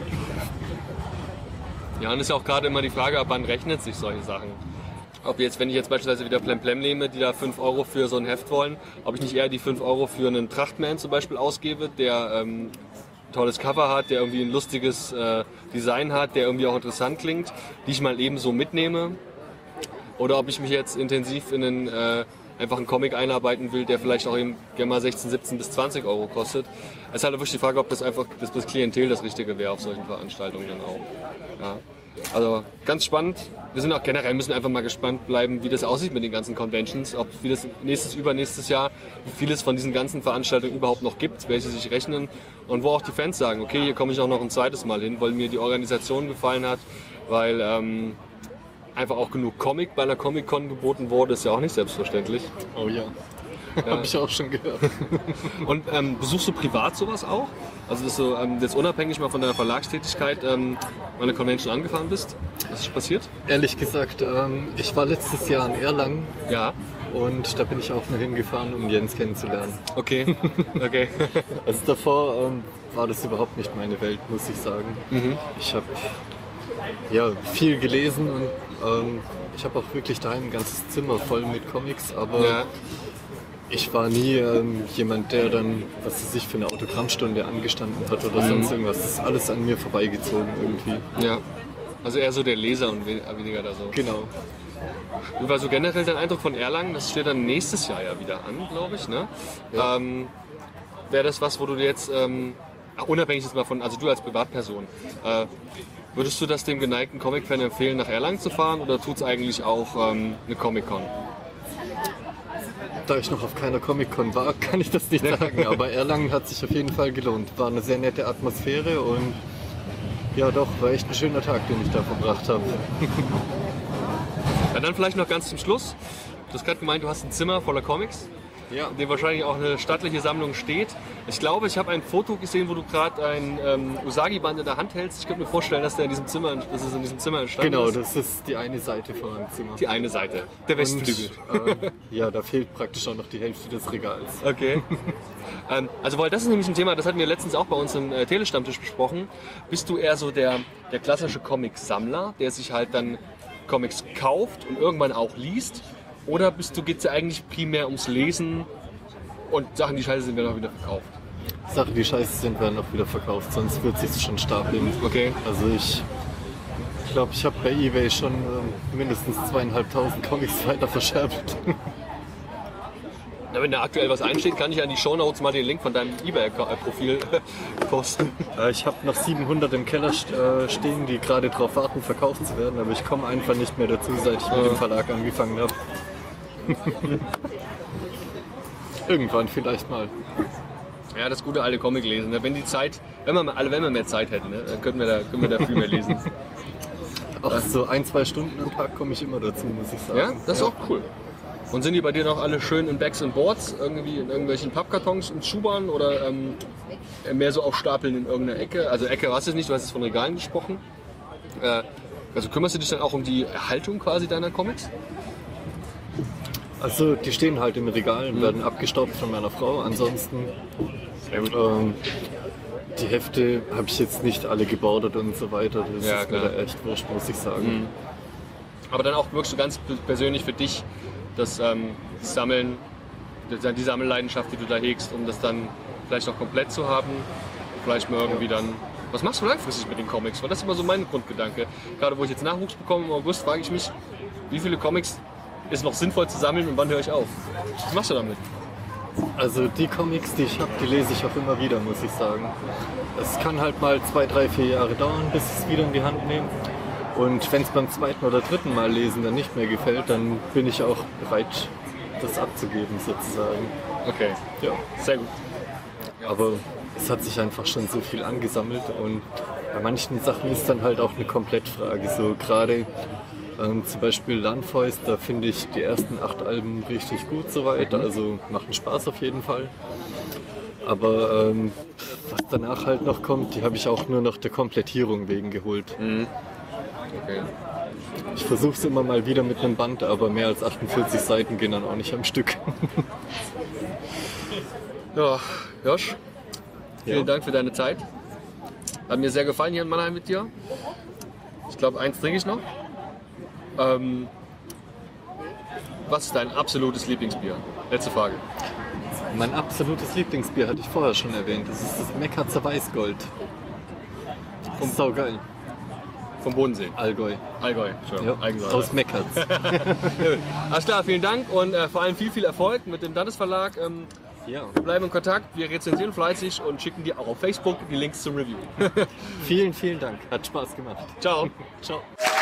Ja, und ist ja auch gerade immer die Frage, ab wann rechnet sich solche Sachen. Ob jetzt, wenn ich jetzt beispielsweise wieder Plem Plem nehme, die da fünf Euro für so ein Heft wollen, ob ich nicht eher die fünf Euro für einen Trachtman zum Beispiel ausgebe, der ähm, ein tolles Cover hat, der irgendwie ein lustiges äh, Design hat, der irgendwie auch interessant klingt, die ich mal eben so mitnehme. Oder ob ich mich jetzt intensiv in einen, äh, einfach einen Comic einarbeiten will, der vielleicht auch eben gerne mal sechzehn, siebzehn bis zwanzig Euro kostet. Es ist halt wirklich die Frage, ob das einfach das, das Klientel das Richtige wäre auf solchen Veranstaltungen dann auch. Ja. Also ganz spannend. Wir sind auch generell, müssen einfach mal gespannt bleiben, wie das aussieht mit den ganzen Conventions, ob wie das nächstes, übernächstes Jahr, wie viel es von diesen ganzen Veranstaltungen überhaupt noch gibt, welche sich rechnen und wo auch die Fans sagen, okay, hier komme ich auch noch ein zweites Mal hin, weil mir die Organisation gefallen hat, weil ähm, einfach auch genug Comic bei einer Comic-Con geboten wurde, ist ja auch nicht selbstverständlich. Oh ja. Ja. Habe ich auch schon gehört. Und ähm, besuchst du privat sowas auch? Also dass du ähm, jetzt unabhängig mal von deiner Verlagstätigkeit ähm, mal eine Convention angefahren bist? Was ist passiert? Ehrlich gesagt, ähm, ich war letztes Jahr in Erlangen. Ja. Und da bin ich auch nur hingefahren, um Jens kennenzulernen. Okay, okay. Also davor ähm, war das überhaupt nicht meine Welt, muss ich sagen. Mhm. Ich habe ja, viel gelesen und ähm, ich habe auch wirklich daheim ein ganzes Zimmer voll mit Comics, aber ja. ich war nie ähm, jemand, der dann, was weiß ich, für eine Autogrammstunde angestanden hat oder mhm. sonst irgendwas. Das ist alles an mir vorbeigezogen irgendwie. Ja, also eher so der Leser und weniger da so. Genau. Wie war so generell dein Eindruck von Erlangen? Das steht dann nächstes Jahr ja wieder an, glaube ich. Ne? Ja. Ähm, wäre das was, wo du jetzt, ähm, unabhängig jetzt mal von, also du als Privatperson, äh, würdest du das dem geneigten Comic-Fan empfehlen, nach Erlangen zu fahren oder tut es eigentlich auch ähm, eine Comic-Con? Da ich noch auf keiner Comic-Con war, kann ich das nicht sagen, aber Erlangen hat sich auf jeden Fall gelohnt. War eine sehr nette Atmosphäre und ja doch, war echt ein schöner Tag, den ich da verbracht habe. Ja, dann vielleicht noch ganz zum Schluss. Du hast gerade gemeint, du hast ein Zimmer voller Comics, ja. in dem wahrscheinlich auch eine stattliche Sammlung steht. Ich glaube, ich habe ein Foto gesehen, wo du gerade ein ähm, Usagi-Band in der Hand hältst. Ich könnte mir vorstellen, dass, der in diesem Zimmer, dass es in diesem Zimmer entstanden genau, ist. Genau, das ist die eine Seite von meinem Zimmer. Die eine Seite, der Westflügel. äh, ja, da fehlt praktisch auch noch die Hälfte des Regals. Okay. ähm, also, weil das ist nämlich ein Thema, das hatten wir letztens auch bei uns im äh, Telestammtisch besprochen. Bist du eher so der, der klassische Comic-Sammler, der sich halt dann Comics kauft und irgendwann auch liest? Oder bist du, geht es ja eigentlich primär ums Lesen und Sachen, die scheiße sind, werden auch wieder verkauft? Sachen, die scheiße sind, werden auch wieder verkauft, sonst wird es sich schon stapeln. Okay. Also ich glaube, ich habe bei eBay schon äh, mindestens zweieinhalbtausend Comics weiter verscherbelt. Na, wenn da aktuell was einsteht, kann ich an die Shownotes mal den Link von deinem eBay-Profil posten. Ich habe noch siebenhundert im Keller stehen, die gerade darauf warten, verkauft zu werden, aber ich komme einfach nicht mehr dazu, seit ich mit dem Verlag angefangen habe. Irgendwann vielleicht mal. Ja, das gute alte Comic lesen. Wenn die Zeit, wenn wir, alle, wenn wir mehr Zeit hätten, ne, dann könnten wir, da, können wir da viel mehr lesen. Auch so ein, zwei Stunden am Tag komme ich immer dazu, muss ich sagen. Ja, das ist ja. auch cool. Und sind die bei dir noch alle schön in Bags und Boards, irgendwie in irgendwelchen Pappkartons und Schubern oder ähm, mehr so aufstapeln in irgendeiner Ecke? Also Ecke hast du nicht, du hast jetzt von Regalen gesprochen. Äh, also kümmerst du dich dann auch um die Erhaltung quasi deiner Comics? Also die stehen halt im Regal und mhm. werden abgestaubt von meiner Frau. Ansonsten ähm, die Hefte habe ich jetzt nicht alle gebordert und so weiter. Das ja, ist klar. mir da echt wurscht, muss ich sagen. Mhm. Aber dann auch wirklich so ganz persönlich für dich das ähm, Sammeln, die Sammelleidenschaft, die du da hegst, um das dann vielleicht noch komplett zu haben. Vielleicht mal irgendwie dann. Was machst du langfristig mit den Comics? Weil das ist immer so mein Grundgedanke. Gerade wo ich jetzt Nachwuchs bekomme im August, frage ich mich, wie viele Comics ist noch sinnvoll zu sammeln und wann höre ich auf? Was machst du damit? Also die Comics, die ich habe, die lese ich auch immer wieder, muss ich sagen. Es kann halt mal zwei, drei, vier Jahre dauern, bis ich es wieder in die Hand nehme. Und wenn es beim zweiten oder dritten Mal lesen dann nicht mehr gefällt, dann bin ich auch bereit, das abzugeben sozusagen. Okay, ja, sehr gut. Aber es hat sich einfach schon so viel angesammelt und bei manchen Sachen ist dann halt auch eine Komplettfrage. So gerade ähm, zum Beispiel Landfäust, da finde ich die ersten acht Alben richtig gut soweit, also machen Spaß auf jeden Fall. Aber ähm, was danach halt noch kommt, die habe ich auch nur noch der Komplettierung wegen geholt. Mhm. Okay. Ich versuche es immer mal wieder mit einem Band, aber mehr als achtundvierzig Seiten gehen dann auch nicht am Stück. Ja, Josh, vielen ja. Dank für deine Zeit. Hat mir sehr gefallen hier in Mannheim mit dir. Ich glaube, eins trinke ich noch. Ähm, was ist dein absolutes Lieblingsbier? Letzte Frage. Mein absolutes Lieblingsbier hatte ich vorher schon erwähnt. Das ist das Meckerzer Weißgold. Das ist saugeil. Vom Bodensee? Allgäu. Allgäu, ja, aus Meckerz. Alles klar, vielen Dank und äh, vor allem viel, viel Erfolg mit dem Dantes Verlag. Ähm, ja. Wir bleiben in Kontakt, wir rezensieren fleißig und schicken dir auch auf Facebook die Links zum Review. Vielen, vielen Dank. Hat Spaß gemacht. Ciao. Ciao.